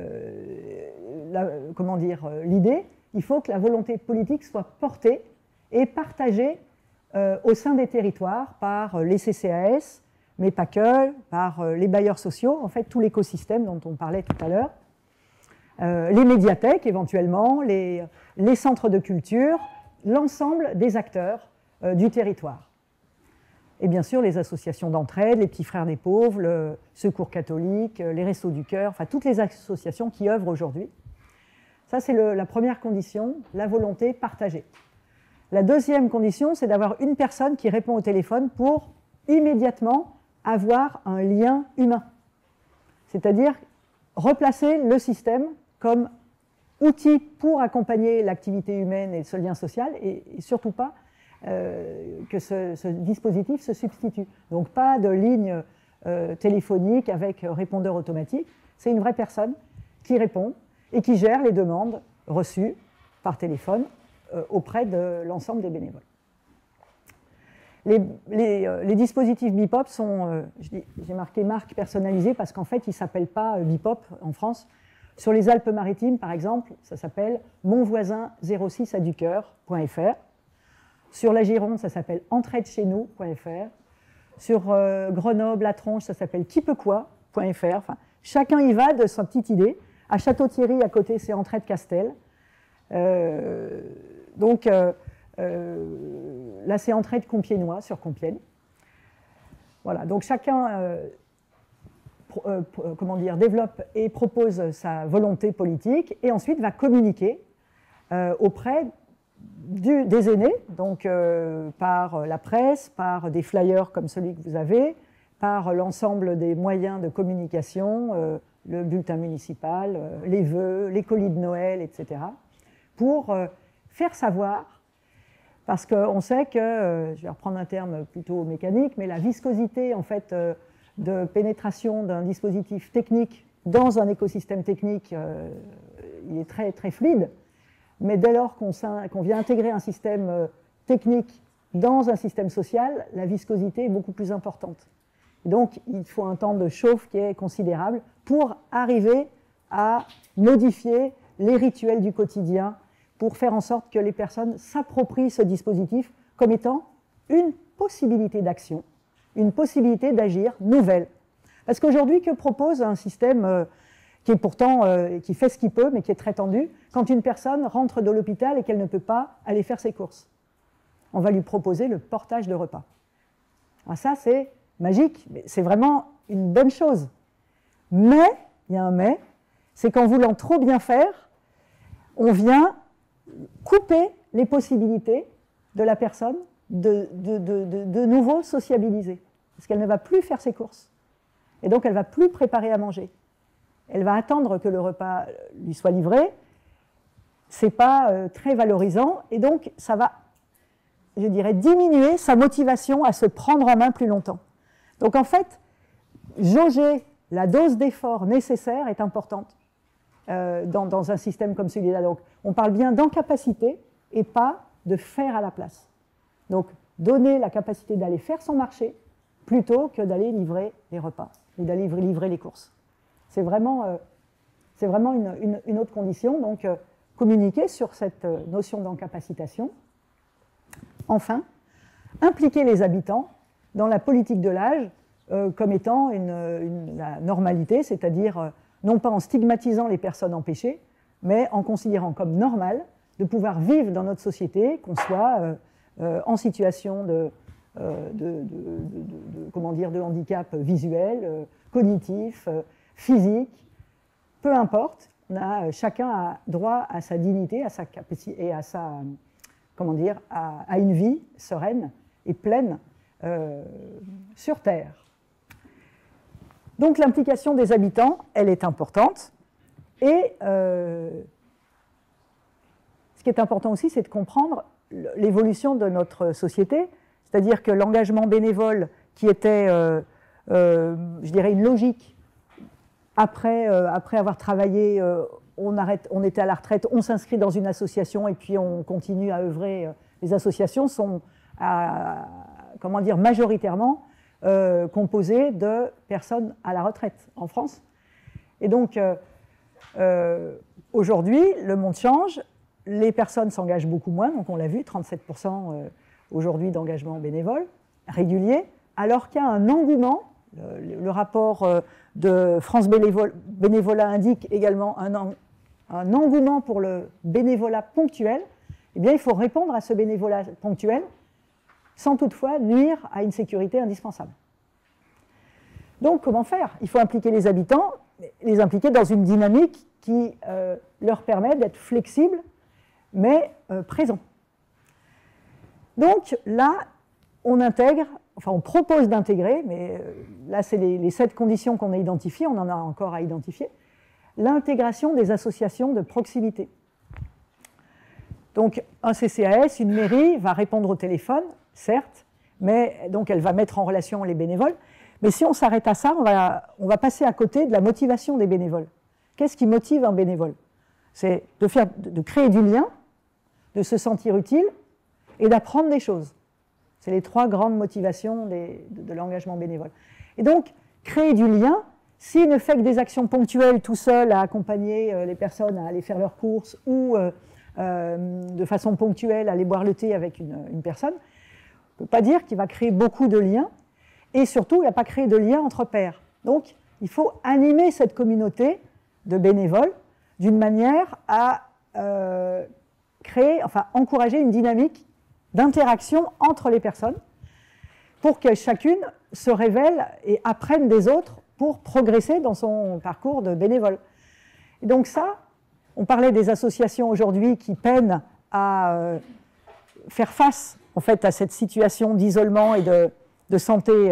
l'idée, il faut que la volonté politique soit portée et partagée au sein des territoires par les CCAS, mais pas que, par les bailleurs sociaux, en fait tout l'écosystème dont on parlait tout à l'heure, les médiathèques éventuellement, les centres de culture, l'ensemble des acteurs du territoire. Et bien sûr les associations d'entraide, les Petits Frères des Pauvres, le Secours catholique, les Restos du Cœur, enfin toutes les associations qui œuvrent aujourd'hui. Ça c'est la première condition, la volonté partagée. La deuxième condition, c'est d'avoir une personne qui répond au téléphone pour immédiatement avoir un lien humain. C'est-à-dire replacer le système comme outil pour accompagner l'activité humaine et ce lien social, et surtout pas que ce dispositif se substitue. Donc pas de ligne téléphonique avec répondeur automatique, c'est une vraie personne qui répond et qui gère les demandes reçues par téléphone auprès de l'ensemble des bénévoles. Les dispositifs BIPOP sont, j'ai marqué marque personnalisée parce qu'en fait, ils ne s'appellent pas BIPOP en France. Sur les Alpes-Maritimes, par exemple, ça s'appelle monvoisin06aducoeur.fr. Sur la Gironde, ça s'appelle entraidechez-nous.fr. Sur Grenoble, la Tronche, ça s'appelle quipequoi.fr. Enfin, chacun y va de sa petite idée. À Château-Thierry, à côté, c'est Entraide-Castel. Donc, là, c'est Entraide Compiègnois sur Compiègne. Voilà, donc chacun développe et propose sa volonté politique et ensuite va communiquer auprès des aînés, donc par la presse, par des flyers comme celui que vous avez, par l'ensemble des moyens de communication, le bulletin municipal, les vœux, les colis de Noël, etc., pour faire savoir, parce qu'on sait que, je vais reprendre un terme plutôt mécanique, mais la viscosité en fait, de pénétration d'un dispositif technique dans un écosystème technique, il est très, très fluide, mais dès lors qu'on vient intégrer un système technique dans un système social, la viscosité est beaucoup plus importante. Et donc, il faut un temps de chauffe qui est considérable pour arriver à modifier les rituels du quotidien, pour faire en sorte que les personnes s'approprient ce dispositif comme étant une possibilité d'action, une possibilité d'agir nouvelle. Parce qu'aujourd'hui, que propose un système qui est pourtant, qui fait ce qu'il peut, mais qui est très tendu, quand une personne rentre de l'hôpital et qu'elle ne peut pas aller faire ses courses? On va lui proposer le portage de repas. Alors ça, c'est magique, c'est vraiment une bonne chose. Mais, il y a un mais, c'est qu'en voulant trop bien faire, on vient couper les possibilités de la personne de nouveau sociabiliser. Parce qu'elle ne va plus faire ses courses. Et donc, elle ne va plus préparer à manger. elle va attendre que le repas lui soit livré. Ce n'est pas très valorisant, et donc ça va, je dirais, diminuer sa motivation à se prendre en main plus longtemps. Donc en fait, jauger la dose d'effort nécessaire est importante dans un système comme celui-là. Donc on parle bien d'incapacité et pas de faire à la place. Donc donner la capacité d'aller faire son marché plutôt que d'aller livrer les repas ou d'aller livrer les courses. C'est vraiment une autre condition. Donc communiquer sur cette notion d'incapacitation. Enfin, impliquer les habitants dans la politique de l'âge comme étant la normalité, c'est-à-dire non pas en stigmatisant les personnes empêchées, mais en considérant comme normal de pouvoir vivre dans notre société, qu'on soit en situation de handicap visuel, cognitif, physique, peu importe. Chacun a droit à sa dignité, à sa capacité et à une vie sereine et pleine sur Terre. Donc l'implication des habitants, elle est importante. Et ce qui est important aussi, c'est de comprendre l'évolution de notre société, c'est-à-dire que l'engagement bénévole qui était, je dirais, une logique, après avoir travaillé, on était à la retraite, on s'inscrit dans une association et puis on continue à œuvrer. Les associations sont, majoritairement composées de personnes à la retraite en France. Et donc, aujourd'hui, le monde change, les personnes s'engagent beaucoup moins, donc on l'a vu, 37% aujourd'hui d'engagement bénévole, régulier, alors qu'il y a un engouement, le rapport de France Bénévolat indique également un engouement pour le bénévolat ponctuel. Eh bien, il faut répondre à ce bénévolat ponctuel sans toutefois nuire à une sécurité indispensable. Donc, comment faire? Il faut impliquer les habitants, les impliquer dans une dynamique qui leur permet d'être flexibles, mais présents. Donc, là, on propose d'intégrer, mais là, c'est les 7 conditions qu'on a identifiées, on en a encore à identifier, l'intégration des associations de proximité. Donc, un CCAS, une mairie, va répondre au téléphone, certes, mais donc elle va mettre en relation les bénévoles. Mais si on s'arrête à ça, on va passer à côté de la motivation des bénévoles. Qu'est-ce qui motive un bénévole? C'est de créer du lien, de se sentir utile et d'apprendre des choses. C'est les 3 grandes motivations de l'engagement bénévole. Et donc, créer du lien, s'il ne fait que des actions ponctuelles tout seul à accompagner les personnes à aller faire leurs courses ou de façon ponctuelle aller boire le thé avec une personne, on ne peut pas dire qu'il va créer beaucoup de liens et surtout, il ne va pas créer de liens entre pairs. Donc, il faut animer cette communauté de bénévoles d'une manière à encourager une dynamique d'interaction entre les personnes pour que chacune se révèle et apprenne des autres pour progresser dans son parcours de bénévole. Et donc ça, on parlait des associations aujourd'hui qui peinent à faire face en fait, à cette situation d'isolement et de santé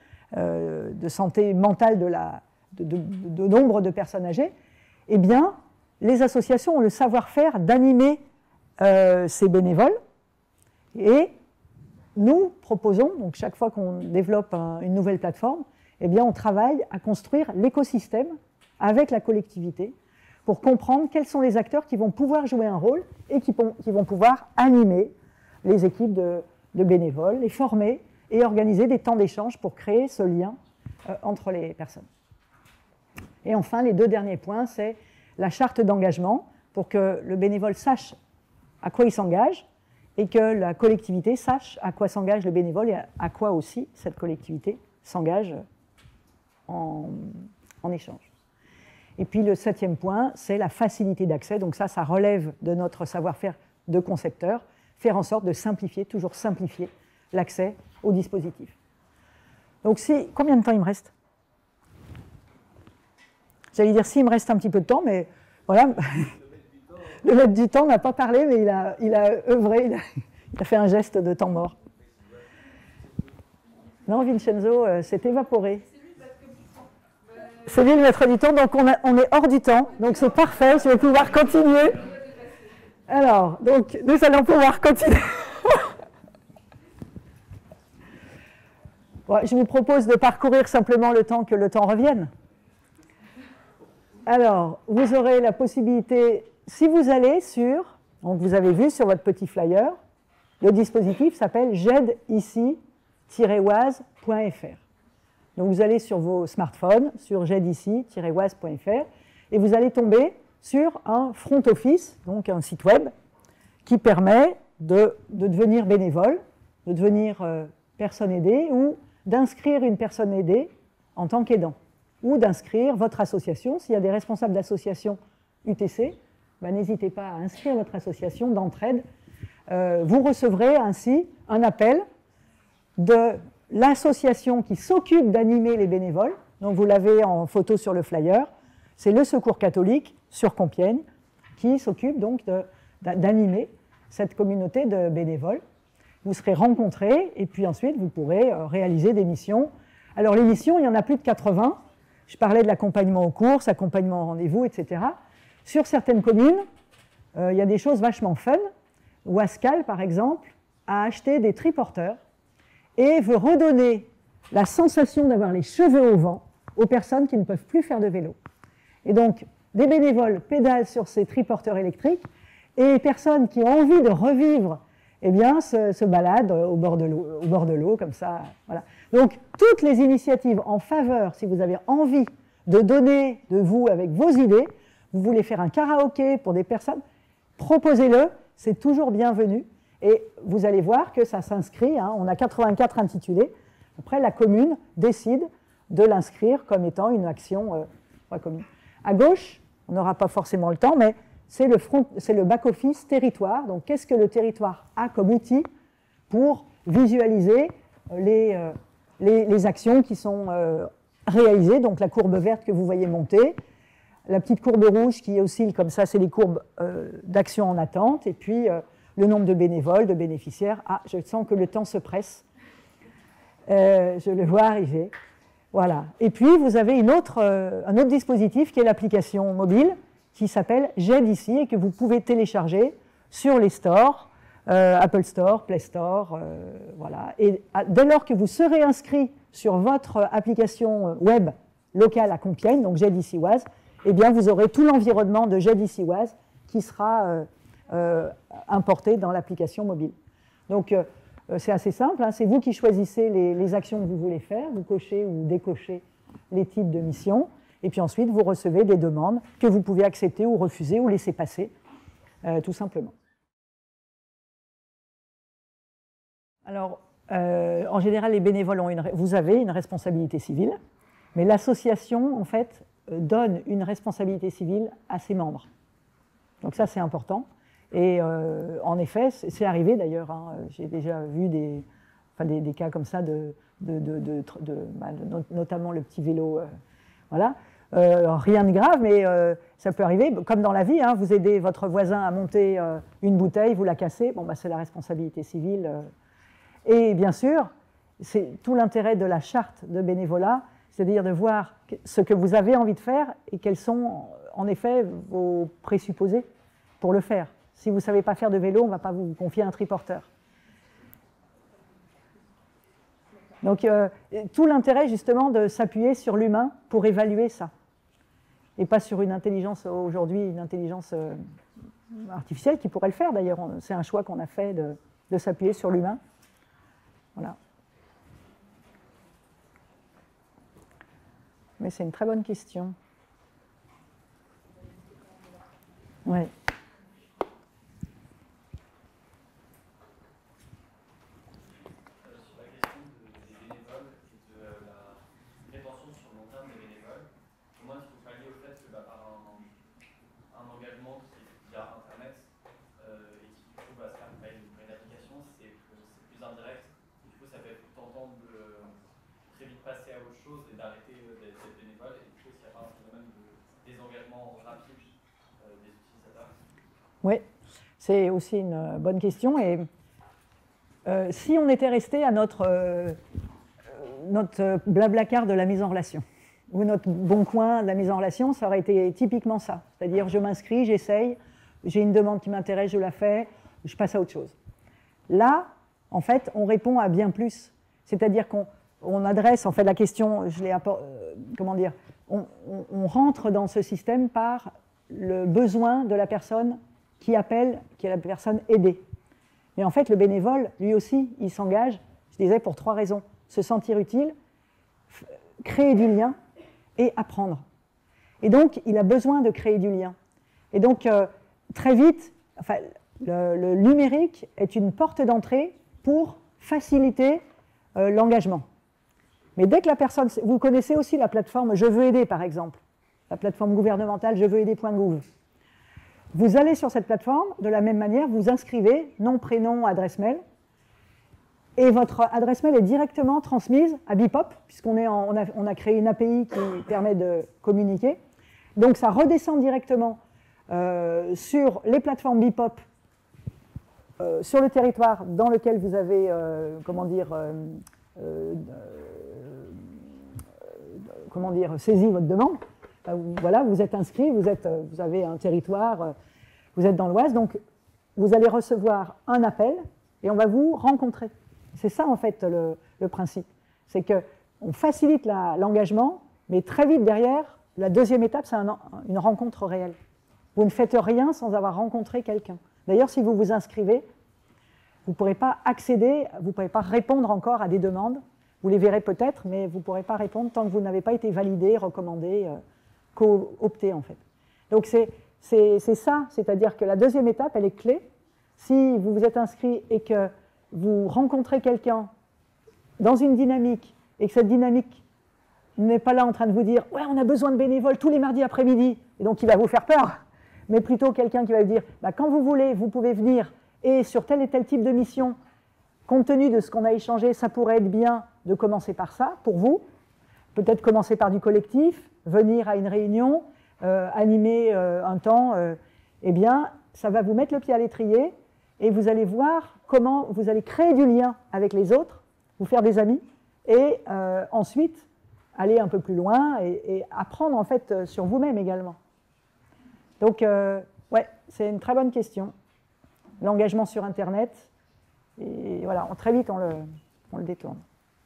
mentale de nombre de personnes âgées. Eh bien, les associations ont le savoir-faire d'animer ces bénévoles. Et nous proposons, donc chaque fois qu'on développe une nouvelle plateforme, eh bien on travaille à construire l'écosystème avec la collectivité pour comprendre quels sont les acteurs qui vont pouvoir jouer un rôle et qui vont pouvoir animer les équipes de bénévoles, les former et organiser des temps d'échange pour créer ce lien entre les personnes. Et enfin, les 2 derniers points, c'est la charte d'engagement pour que le bénévole sache à quoi il s'engage et que la collectivité sache à quoi s'engage le bénévole et à quoi aussi cette collectivité s'engage en échange. Et puis le 7e point, c'est la facilité d'accès. Donc ça relève de notre savoir-faire de concepteur, faire en sorte de simplifier, toujours simplifier l'accès au dispositif. Donc combien de temps il me reste? J'allais dire s'il me reste un petit peu de temps, mais voilà. Le maître du temps n'a pas parlé, mais il a œuvré, il a fait un geste de temps mort. Non, Vincenzo s'est évaporé. C'est lui parce que C'est lui le maître du temps, donc on est hors du temps, donc c'est parfait, je vais pouvoir continuer. Alors, donc nous allons pouvoir continuer. Bon, je vous propose de parcourir simplement le temps que le temps revienne. Alors, vous aurez la possibilité, si vous allez sur, donc vous avez vu sur votre petit flyer, le dispositif s'appelle jedici-oise.fr. Donc vous allez sur vos smartphones, sur jedici-oise.fr, et vous allez tomber sur un front office, donc un site web, qui permet de devenir bénévole, de devenir personne aidée, ou d'inscrire une personne aidée en tant qu'aidant, ou d'inscrire votre association. S'il y a des responsables d'associations UTC, ben, n'hésitez pas à inscrire votre association d'entraide. Vous recevrez ainsi un appel de l'association qui s'occupe d'animer les bénévoles. Donc vous l'avez en photo sur le flyer. C'est le Secours catholique sur Compiègne qui s'occupe donc d'animer cette communauté de bénévoles. Vous serez rencontrés et puis ensuite vous pourrez réaliser des missions. Alors les missions, il y en a plus de 80. Je parlais de l'accompagnement aux courses, accompagnement au rendez-vous, etc. Sur certaines communes, il y a des choses vachement fun. Ouascal, par exemple, a acheté des triporteurs et veut redonner la sensation d'avoir les cheveux au vent aux personnes qui ne peuvent plus faire de vélo. Et donc, des bénévoles pédalent sur ces triporteurs électriques et les personnes qui ont envie de revivre, eh bien, se baladent au bord de l'eau, comme ça. Voilà. Donc, toutes les initiatives en faveur, si vous avez envie de donner de vous avec vos idées, vous voulez faire un karaoké pour des personnes, proposez-le, c'est toujours bienvenu. Et vous allez voir que ça s'inscrit, hein, on a 84 intitulés. Après, la commune décide de l'inscrire comme étant une action commune. À gauche, on n'aura pas forcément le temps, mais c'est le back-office territoire. Donc, qu'est-ce que le territoire a comme outil pour visualiser les actions qui sont réalisées? Donc, la courbe verte que vous voyez monter, la petite courbe rouge qui oscille comme ça, c'est les courbes d'actions en attente, et puis le nombre de bénévoles, de bénéficiaires. Ah, je sens que le temps se presse. Je le vois arriver. Voilà. Et puis, vous avez un autre dispositif qui est l'application mobile qui s'appelle J'aide ici et que vous pouvez télécharger sur les stores, Apple Store, Play Store, voilà. Et dès lors que vous serez inscrit sur votre application web locale à Compiègne, donc J'aide ici Oise, eh bien, vous aurez tout l'environnement de J'aide ici Oise qui sera importé dans l'application mobile. Donc, c'est assez simple, hein, c'est vous qui choisissez les actions que vous voulez faire, vous cochez ou décochez les types de missions, et puis ensuite vous recevez des demandes que vous pouvez accepter ou refuser ou laisser passer, tout simplement. Alors, en général, les bénévoles vous avez une responsabilité civile, mais l'association, en fait, donne une responsabilité civile à ses membres. Donc ça, c'est important. Et en effet, c'est arrivé d'ailleurs, hein, j'ai déjà vu des cas comme ça, notamment le petit vélo, voilà. Rien de grave, mais ça peut arriver, comme dans la vie, hein, vous aidez votre voisin à monter une bouteille, vous la cassez, bon, bah, c'est la responsabilité civile. Et bien sûr, c'est tout l'intérêt de la charte de bénévolat, c'est-à-dire de voir ce que vous avez envie de faire et quels sont en effet vos présupposés pour le faire. Si vous ne savez pas faire de vélo, on ne va pas vous confier un triporteur. Donc, tout l'intérêt, justement, de s'appuyer sur l'humain pour évaluer ça. Et pas sur une intelligence, aujourd'hui, une intelligence artificielle qui pourrait le faire, d'ailleurs. C'est un choix qu'on a fait de s'appuyer sur l'humain. Voilà. Mais c'est une très bonne question. Ouais. Oui, c'est aussi une bonne question. Et si on était resté à notre Blablacar de la mise en relation, ou notre bon coin de la mise en relation, ça aurait été typiquement ça. C'est-à-dire, je m'inscris, j'essaye, j'ai une demande qui m'intéresse, je la fais, je passe à autre chose. Là, en fait, on répond à bien plus. C'est-à-dire qu'on adresse, en fait, la question, comment dire, on rentre dans ce système par le besoin de la personne qui appelle, qui est la personne aidée. Mais en fait, le bénévole, lui aussi, il s'engage, je disais, pour 3 raisons. Se sentir utile, créer du lien et apprendre. Et donc, il a besoin de créer du lien. Et donc, très vite, enfin, le numérique est une porte d'entrée pour faciliter l'engagement. Mais dès que la personne... Vous connaissez aussi la plateforme Je veux aider, par exemple. La plateforme gouvernementale Je veux aider.gouv. Vous allez sur cette plateforme, de la même manière, vous inscrivez, nom, prénom, adresse mail, et votre adresse mail est directement transmise à Bipop, puisqu'on a créé une API qui permet de communiquer. Donc ça redescend directement sur les plateformes Bipop, sur le territoire dans lequel vous avez, saisi votre demande. Voilà, vous êtes inscrit, vous avez un territoire, vous êtes dans l'Oise, donc vous allez recevoir un appel et on va vous rencontrer. C'est ça, en fait, le principe. C'est qu'on facilite l'engagement, mais très vite derrière, la deuxième étape, c'est une rencontre réelle. Vous ne faites rien sans avoir rencontré quelqu'un. D'ailleurs, si vous vous inscrivez, vous ne pourrez pas accéder, vous ne pourrez pas répondre encore à des demandes. Vous les verrez peut-être, mais vous ne pourrez pas répondre tant que vous n'avez pas été validé, recommandé, coopté, en fait. Donc, c'est ça, c'est-à-dire que la deuxième étape, elle est clé. Si vous vous êtes inscrit et que vous rencontrez quelqu'un dans une dynamique et que cette dynamique n'est pas là en train de vous dire « Ouais, on a besoin de bénévoles tous les mardis après-midi », et donc il va vous faire peur, mais plutôt quelqu'un qui va vous dire bah, « Quand vous voulez, vous pouvez venir et sur tel et tel type de mission, compte tenu de ce qu'on a échangé, ça pourrait être bien de commencer par ça, pour vous, peut-être commencer par du collectif, venir à une réunion, animer un temps, eh bien, ça va vous mettre le pied à l'étrier et vous allez voir comment vous allez créer du lien avec les autres, vous faire des amis, et ensuite aller un peu plus loin et apprendre en fait sur vous-même également. Donc, ouais, c'est une très bonne question. L'engagement sur Internet, et voilà, très vite on le détourne.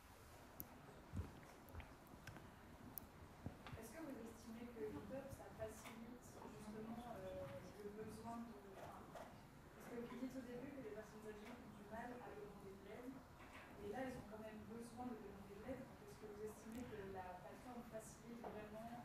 Est-ce que vous estimez que Bipop, ça facilite justement le besoin de... Parce que vous dites au début que les personnes âgées ont du mal à demander de l'aide, et là, elles ont quand même besoin de demander de l'aide. Est-ce que vous estimez que la plateforme facilite vraiment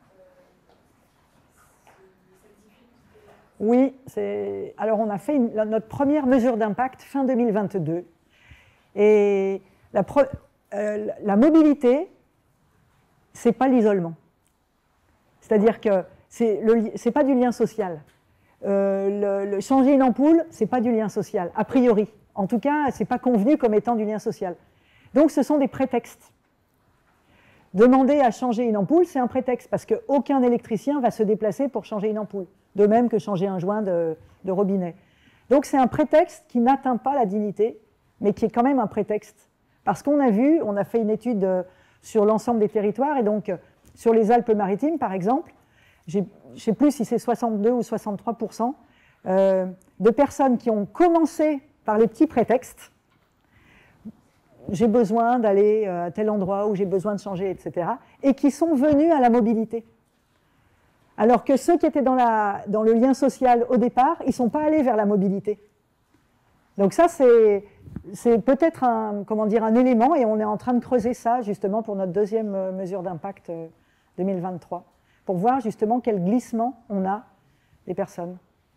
cette difficulté? Oui, alors on a fait notre première mesure d'impact fin 2022. Et la mobilité, ce n'est pas l'isolement. C'est-à-dire que ce n'est pas du lien social. Changer une ampoule, ce n'est pas du lien social, a priori. En tout cas, ce n'est pas convenu comme étant du lien social. Donc ce sont des prétextes. Demander à changer une ampoule, c'est un prétexte, parce qu'aucun électricien va se déplacer pour changer une ampoule, de même que changer un joint de robinet. Donc c'est un prétexte qui n'atteint pas la dignité, mais qui est quand même un prétexte. Parce qu'on a vu, on a fait une étude sur l'ensemble des territoires, et donc sur les Alpes-Maritimes, par exemple, je ne sais plus si c'est 62 ou 63% de personnes qui ont commencé par les petits prétextes, j'ai besoin d'aller à tel endroit où j'ai besoin de changer, etc., et qui sont venus à la mobilité. Alors que ceux qui étaient dans le lien social au départ, ils ne sont pas allés vers la mobilité. Donc ça, c'est peut-être un élément, et on est en train de creuser ça justement pour notre deuxième mesure d'impact 2023, pour voir justement quel glissement on a des personnes.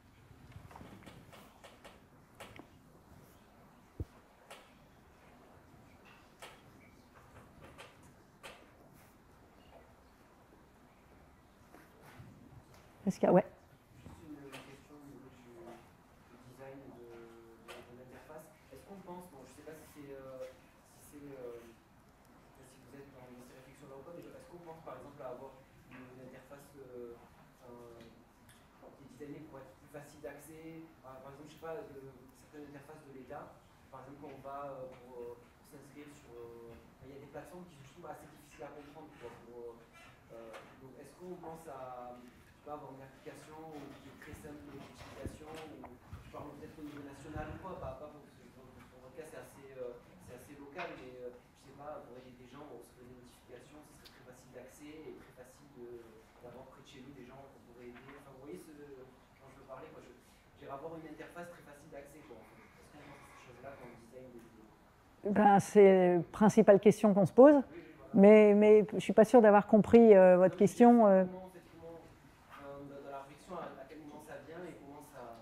Est-ce qu'il y a... Ouais. Juste une question au niveau du design de l'interface. Est-ce qu'on pense, bon, je ne sais pas si vous êtes dans ces réflexions-là ou pas, mais est-ce qu'on pense par exemple à avoir une interface qui est designée pour être plus facile d'accès? Par exemple, je ne sais pas, certaines interfaces de l'État, par exemple, quand on va pour s'inscrire sur... il y a des plateformes qui sont assez difficiles à comprendre pour Donc est-ce qu'on pense à avoir une application qui est très simple d'utilisation, ou je parle peut-être au niveau national ou quoi, pas pour votre cas c'est assez local, mais je sais pas, pour aider des gens, on se fait des notifications, ce serait très facile d'accès et très facile d'avoir près de chez nous des gens qu'on pourrait aider. Enfin, vous voyez quand je veux parler, quoi, j'ai avoir une interface très facile d'accès, quoi. Est-ce qu'on pense à ces choses-là quand on design des... Ben, c'est la principale question qu'on se pose, mais je ne suis pas sûre d'avoir compris votre question. Dans la réflexion, à quel moment ça vient et comment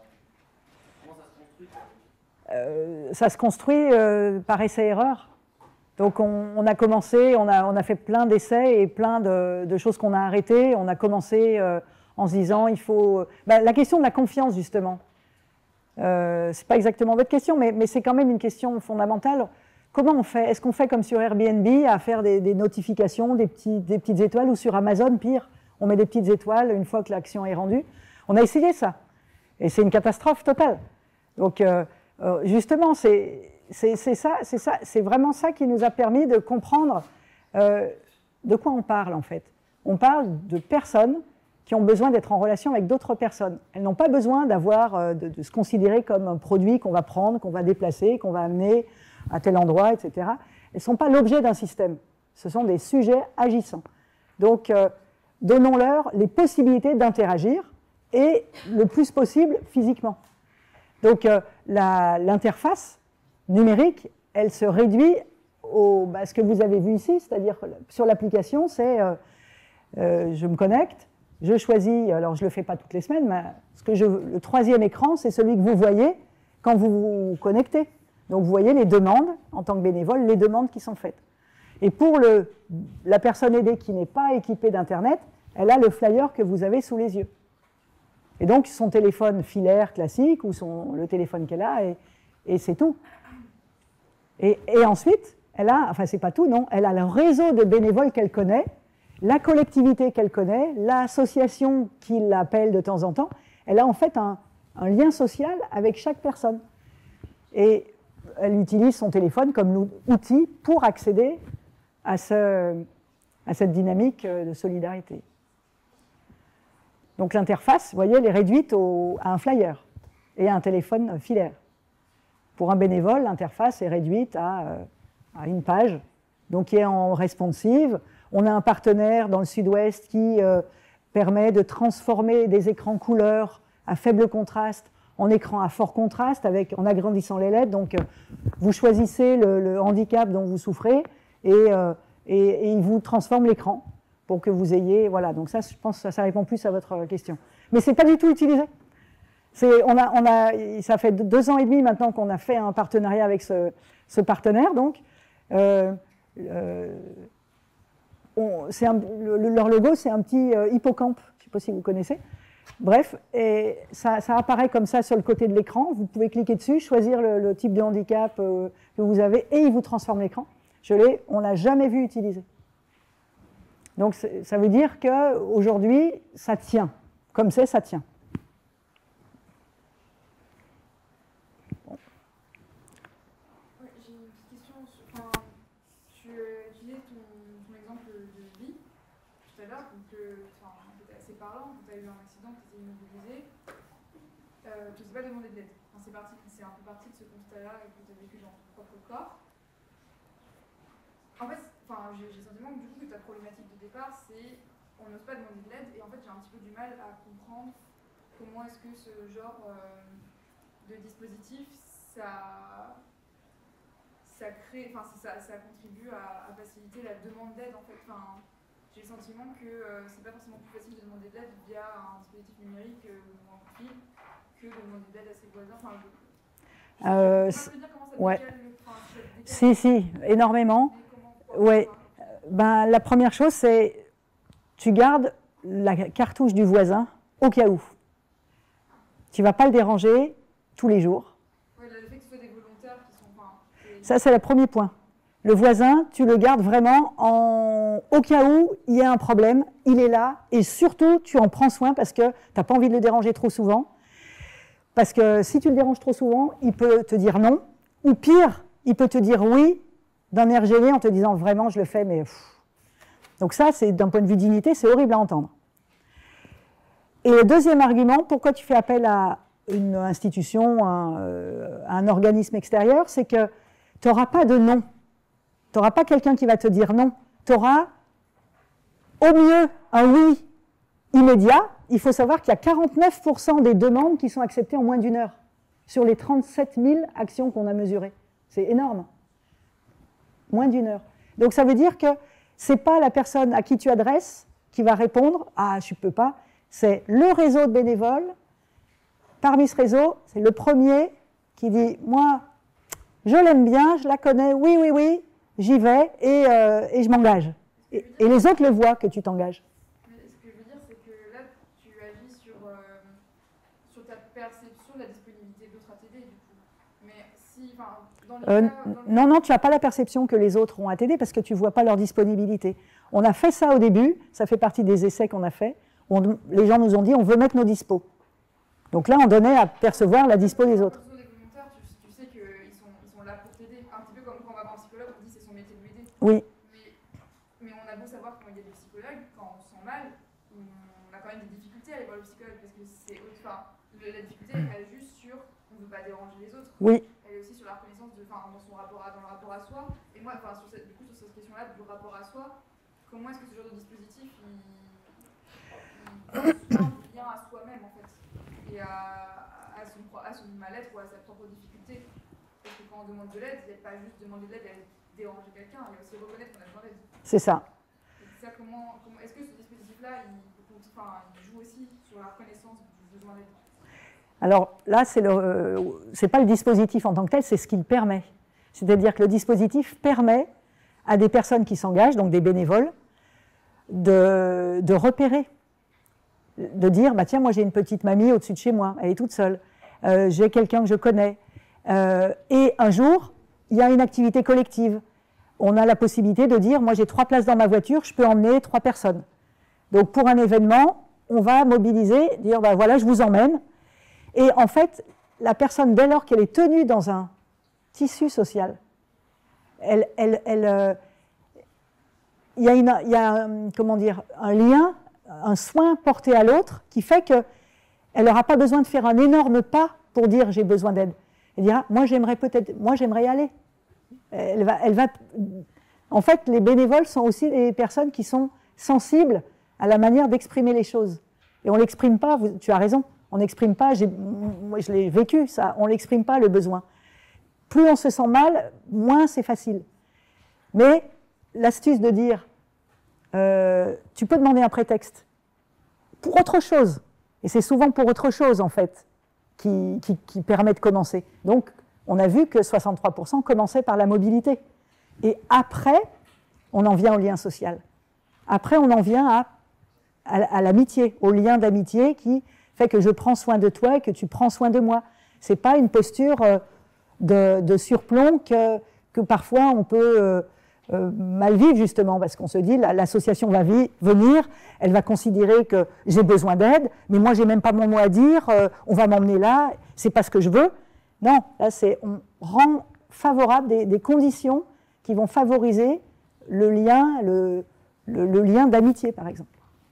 ça se construit, quoi. Ça se construit par essai-erreur. Donc on a commencé, on a fait plein d'essais et plein de choses qu'on a arrêtées. On a commencé en se disant, il faut... la question de la confiance, justement, ce n'est pas exactement votre question, mais c'est quand même une question fondamentale. Comment on fait? Est-ce qu'on fait comme sur Airbnb, à faire des notifications, des petites étoiles, ou sur Amazon, pire, on met des petites étoiles une fois que l'action est rendue? On a essayé ça, et c'est une catastrophe totale. Donc, justement, c'est vraiment ça qui nous a permis de comprendre de quoi on parle, en fait. On parle de personnes qui ont besoin d'être en relation avec d'autres personnes. Elles n'ont pas besoin de se considérer comme un produit qu'on va prendre, qu'on va déplacer, qu'on va amener à tel endroit, etc. Elles ne sont pas l'objet d'un système. Ce sont des sujets agissants. Donc, donnons-leur les possibilités d'interagir, et le plus possible physiquement. Donc, l'interface numérique, elle se réduit à ce que vous avez vu ici, c'est-à-dire sur l'application, c'est je me connecte, je choisis, alors je ne le fais pas toutes les semaines, mais le troisième écran, c'est celui que vous voyez quand vous vous connectez. Donc vous voyez les demandes, en tant que bénévole, les demandes qui sont faites. Et pour la personne aidée qui n'est pas équipée d'Internet, elle a le flyer que vous avez sous les yeux. Et donc son téléphone filaire classique, ou le téléphone qu'elle a, et c'est tout. Et ensuite, elle a, enfin c'est pas tout, non, elle a le réseau de bénévoles qu'elle connaît, la collectivité qu'elle connaît, l'association qui l'appelle de temps en temps. Elle a en fait un lien social avec chaque personne. Et elle utilise son téléphone comme outil pour accéder à cette dynamique de solidarité. Donc l'interface, vous voyez, elle est réduite à un flyer et à un téléphone filaire. Pour un bénévole, l'interface est réduite à une page, donc qui est en responsive. On a un partenaire dans le sud-ouest qui permet de transformer des écrans couleurs à faible contraste en écran à fort contraste, en agrandissant les lettres. Donc, vous choisissez le handicap dont vous souffrez et il vous transforme l'écran pour que vous ayez... Voilà, donc ça, je pense que ça répond plus à votre question. Mais ce n'est pas du tout utilisé. Ça fait 2 ans et demi maintenant qu'on a fait un partenariat avec ce partenaire. Donc, leur logo, c'est un petit hippocampe. Je ne sais pas si vous connaissez. Bref, et ça apparaît comme ça sur le côté de l'écran. Vous pouvez cliquer dessus, choisir le type de handicap que vous avez, et il vous transforme l'écran. On ne l'a jamais vu utiliser. Donc ça veut dire qu'aujourd'hui, ça tient. Comme c'est, ça tient. Bon. Ouais, j'ai une petite question. Tu utilisais ton exemple de vie tout à l'heure, c'était assez parlant. Tu as eu un accident, tu étais immobilisé. Tu ne t'es pas demandé de l'aide. C'est un peu parti de ce constat-là que tu as vécu dans ton propre corps. En fait, j'ai le sentiment que du coup, ta problématique de départ, c'est on n'ose pas demander de l'aide, et en fait, j'ai un petit peu du mal à comprendre comment est-ce que ce genre de dispositif, ça contribue à faciliter la demande d'aide, en fait. J'ai le sentiment que c'est pas forcément plus facile de demander de l'aide via un dispositif numérique ou un fil que de demander de l'aide à ses voisins. Ouais. Si, énormément. Ouais. La première chose, c'est tu gardes la cartouche du voisin au cas où. Tu ne vas pas le déranger tous les jours. Ouais, le fait que ce soit des volontaires qui sont... Ça, c'est le premier point. Le voisin, tu le gardes vraiment au cas où il y a un problème, il est là, et surtout, tu en prends soin parce que tu n'as pas envie de le déranger trop souvent. Parce que si tu le déranges trop souvent, il peut te dire non, ou pire, il peut te dire oui, d'un air gêné en te disant vraiment je le fais, mais... Donc ça, d'un point de vue dignité, c'est horrible à entendre. Et le deuxième argument, pourquoi tu fais appel à une institution, à un organisme extérieur, c'est que tu n'auras pas de non. Tu n'auras pas quelqu'un qui va te dire non. Tu auras au mieux un oui immédiat. Il faut savoir qu'il y a 49% des demandes qui sont acceptées en moins d'1 heure sur les 37 000 actions qu'on a mesurées. C'est énorme. Moins d'1 heure. Donc ça veut dire que ce n'est pas la personne à qui tu adresses qui va répondre « Ah, je ne peux pas ». C'est le réseau de bénévoles. Parmi ce réseau, c'est le premier qui dit « Moi, je l'aime bien, je la connais, oui, oui, oui, j'y vais et je m'engage. » Et les autres le voient que tu t'engages. Mais ce que je veux dire, c'est que là, tu agis sur ta perception de la disponibilité d'autres à t'aider, du coup. Mais si, enfin, non, non, tu n'as pas la perception que les autres ont à t'aider parce que tu ne vois pas leur disponibilité. On a fait ça au début, ça fait partie des essais qu'on a fait. Les gens nous ont dit on veut mettre nos dispos. Donc là, on donnait à percevoir la dispo des autres. Des commentaires, tu sais qu'ils sont là pour t'aider. Un petit peu comme quand on va voir un psychologue, on dit c'est son métier de l'aider. Oui. Mais on a beau savoir quand il y a des psychologues, quand on se sent mal, on a quand même des difficultés à aller voir le psychologue parce que c'est la difficulté elle est juste sur on ne veut pas déranger les autres. Oui. Elle est aussi sur la reconnaissance dans le rapport à soi. Et moi, sur cette question-là du rapport à soi, comment est-ce que ce genre de dispositif il vient à soi-même en fait et à son mal-être ou à sa propre difficulté. Parce que quand on demande de l'aide, il n'y a pas juste demander de l'aide et déranger quelqu'un, il y a aussi reconnaître qu'on a besoin d'aide. C'est ça. Est-ce que ce dispositif-là, il joue aussi sur la reconnaissance du besoin d'aide? Alors là, c'est pas le dispositif en tant que tel, c'est ce qu'il permet. C'est-à-dire que le dispositif permet à des personnes qui s'engagent, donc des bénévoles, de repérer, de dire, bah tiens, moi j'ai une petite mamie au-dessus de chez moi, elle est toute seule, j'ai quelqu'un que je connais, et un jour, il y a une activité collective. On a la possibilité de dire, moi j'ai 3 places dans ma voiture, je peux emmener 3 personnes. Donc pour un événement, on va mobiliser, dire, bah voilà, je vous emmène. Et en fait, la personne, dès lors qu'elle est tenue dans un tissu social, il y a comment dire, un lien, un soin porté à l'autre qui fait qu'elle n'aura pas besoin de faire un énorme pas pour dire j'ai besoin d'aide. Elle dira moi j'aimerais y aller. En fait, les bénévoles sont aussi des personnes qui sont sensibles à la manière d'exprimer les choses. Et on ne l'exprime pas, tu as raison, on n'exprime pas, moi je l'ai vécu ça, on ne l'exprime pas le besoin. Plus on se sent mal, moins c'est facile. Mais l'astuce de dire, tu peux demander un prétexte pour autre chose, et c'est souvent pour autre chose en fait qui permet de commencer. Donc on a vu que 63% commençaient par la mobilité. Et après, on en vient au lien social. Après, on en vient à l'amitié, au lien d'amitié qui fait que je prends soin de toi et que tu prends soin de moi. Ce n'est pas une posture de surplomb que parfois on peut mal vivre, justement, parce qu'on se dit l'association va venir, elle va considérer que j'ai besoin d'aide, mais moi, je n'ai même pas mon mot à dire, on va m'emmener là, c'est pas ce que je veux. Non, là, on rend favorable des conditions qui vont favoriser le lien, le lien d'amitié, par exemple.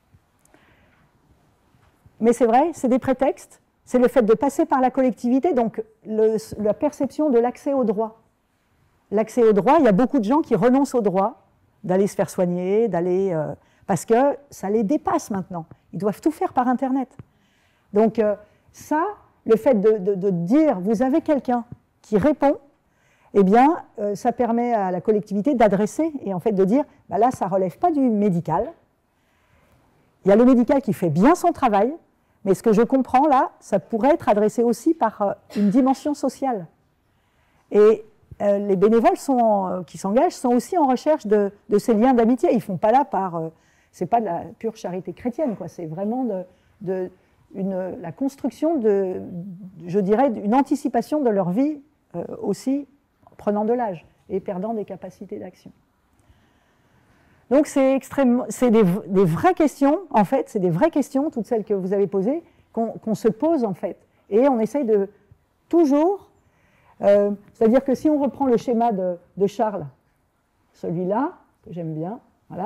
Mais c'est vrai, c'est des prétextes, c'est le fait de passer par la collectivité, donc la perception de l'accès au droit. L'accès au droit, il y a beaucoup de gens qui renoncent au droit d'aller se faire soigner, parce que ça les dépasse maintenant. Ils doivent tout faire par Internet. Donc ça, le fait de dire, vous avez quelqu'un qui répond, eh bien, ça permet à la collectivité d'adresser et en fait de dire, bah là, ça ne relève pas du médical. Il y a le médical qui fait bien son travail, mais ce que je comprends là, ça pourrait être adressé aussi par une dimension sociale. Et les bénévoles qui s'engagent sont aussi en recherche de ces liens d'amitié. Ils ne font pas là c'est pas de la pure charité chrétienne, quoi. C'est vraiment la construction je dirais, une anticipation de leur vie aussi, prenant de l'âge et perdant des capacités d'action. Donc c'est des vraies questions, en fait, c'est des vraies questions, toutes celles que vous avez posées, qu'on se pose en fait. Et on essaye de toujours, c'est-à-dire que si on reprend le schéma de Charles, celui-là, que j'aime bien, voilà,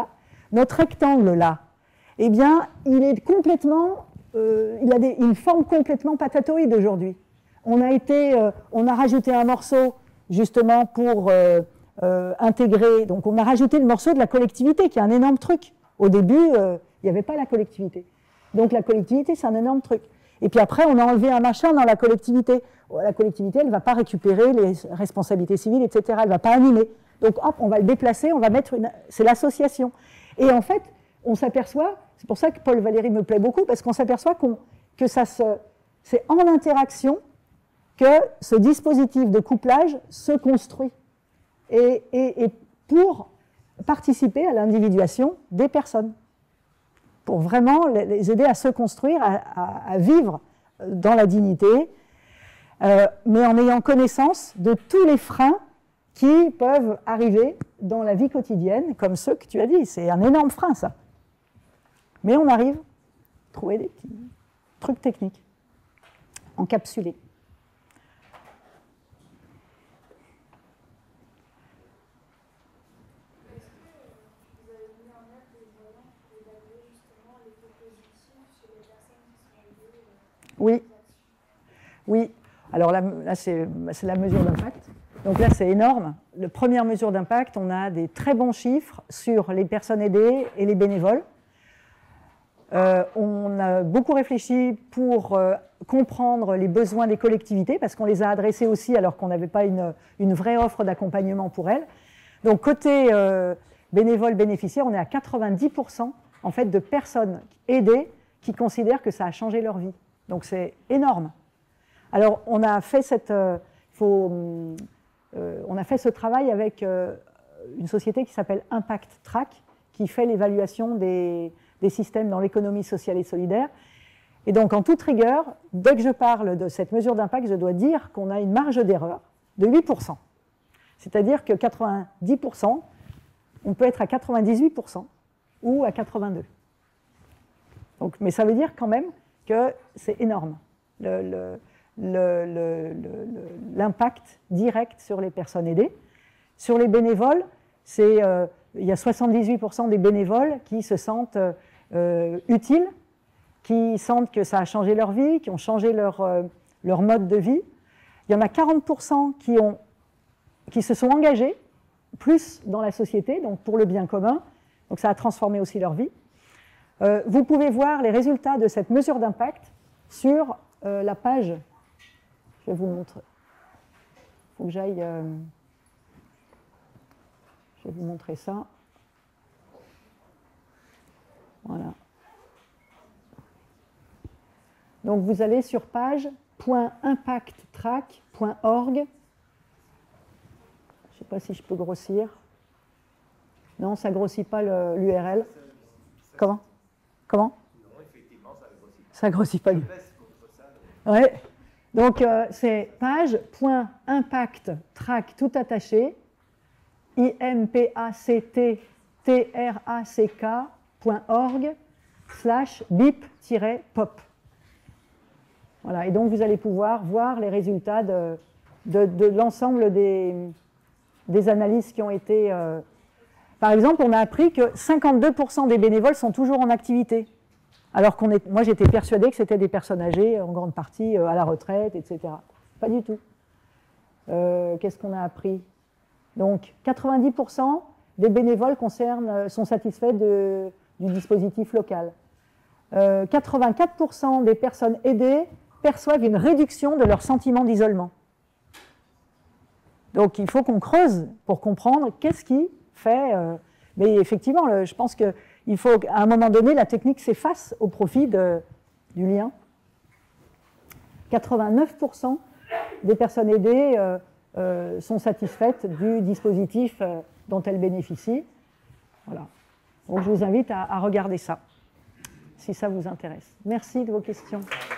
notre rectangle là, eh bien, il est complètement, il a une forme complètement patatoïde aujourd'hui. On a rajouté un morceau justement pour intégrer, donc on a rajouté le morceau de la collectivité qui est un énorme truc. Au début, il n'y avait pas la collectivité. Donc la collectivité, c'est un énorme truc. Et puis après, on a enlevé un machin dans la collectivité. La collectivité, elle ne va pas récupérer les responsabilités civiles, etc. Elle ne va pas animer. Donc hop, on va le déplacer, on va mettre une... C'est l'association. Et en fait, on s'aperçoit, c'est pour ça que Paul Valéry me plaît beaucoup, parce qu'on s'aperçoit que c'est en interaction que ce dispositif de couplage se construit. Et pour participer à l'individuation des personnes, pour vraiment les aider à se construire, à vivre dans la dignité, mais en ayant connaissance de tous les freins qui peuvent arriver dans la vie quotidienne, comme ceux que tu as dit. C'est un énorme frein, ça. Mais on arrive à trouver des petits trucs techniques, encapsulés. Oui, oui. Alors là c'est la mesure d'impact. Donc là, c'est énorme. La première mesure d'impact, on a des très bons chiffres sur les personnes aidées et les bénévoles. On a beaucoup réfléchi pour comprendre les besoins des collectivités, parce qu'on les a adressés aussi alors qu'on n'avait pas une vraie offre d'accompagnement pour elles. Donc côté bénévoles bénéficiaires, on est à 90% en fait, de personnes aidées qui considèrent que ça a changé leur vie. Donc c'est énorme. Alors on a fait on a fait ce travail avec une société qui s'appelle Impact Track, qui fait l'évaluation des systèmes dans l'économie sociale et solidaire. Et donc, en toute rigueur, dès que je parle de cette mesure d'impact, je dois dire qu'on a une marge d'erreur de 8%. C'est-à-dire que 90%, on peut être à 98% ou à 82%. Donc, mais ça veut dire quand même que c'est énorme. L'impact direct sur les personnes aidées. Sur les bénévoles, il y a 78% des bénévoles qui se sentent utiles, qui sentent que ça a changé leur vie, qui ont changé leur mode de vie. Il y en a 40% qui se sont engagés plus dans la société, donc pour le bien commun, donc ça a transformé aussi leur vie. Vous pouvez voir les résultats de cette mesure d'impact sur la page. Je vais vous montrer. Il faut que j'aille... je vais vous montrer ça. Voilà. Donc vous allez sur page.impacttrack.org. Je ne sais pas si je peux grossir. Non, ça ne grossit pas l'URL. Comment? Non, effectivement, ça ne grossit pas l'URL. Ouais. Donc c'est page.impacttrack tout attaché, impacttrack.org/bip-pop. Voilà, et donc vous allez pouvoir voir les résultats de l'ensemble des analyses qui ont été... Par exemple, on a appris que 52% des bénévoles sont toujours en activité. Alors moi j'étais persuadée que c'était des personnes âgées, en grande partie à la retraite, etc. Pas du tout. Qu'est-ce qu'on a appris? Donc 90% des bénévoles sont satisfaits du dispositif local. 84% des personnes aidées perçoivent une réduction de leur sentiment d'isolement. Donc il faut qu'on creuse pour comprendre qu'est-ce qui fait... mais effectivement, je pense qu'il faut qu'à un moment donné, la technique s'efface au profit du lien. 89% des personnes aidées sont satisfaites du dispositif dont elles bénéficient. Voilà. Donc je vous invite à regarder ça, si ça vous intéresse. Merci de vos questions.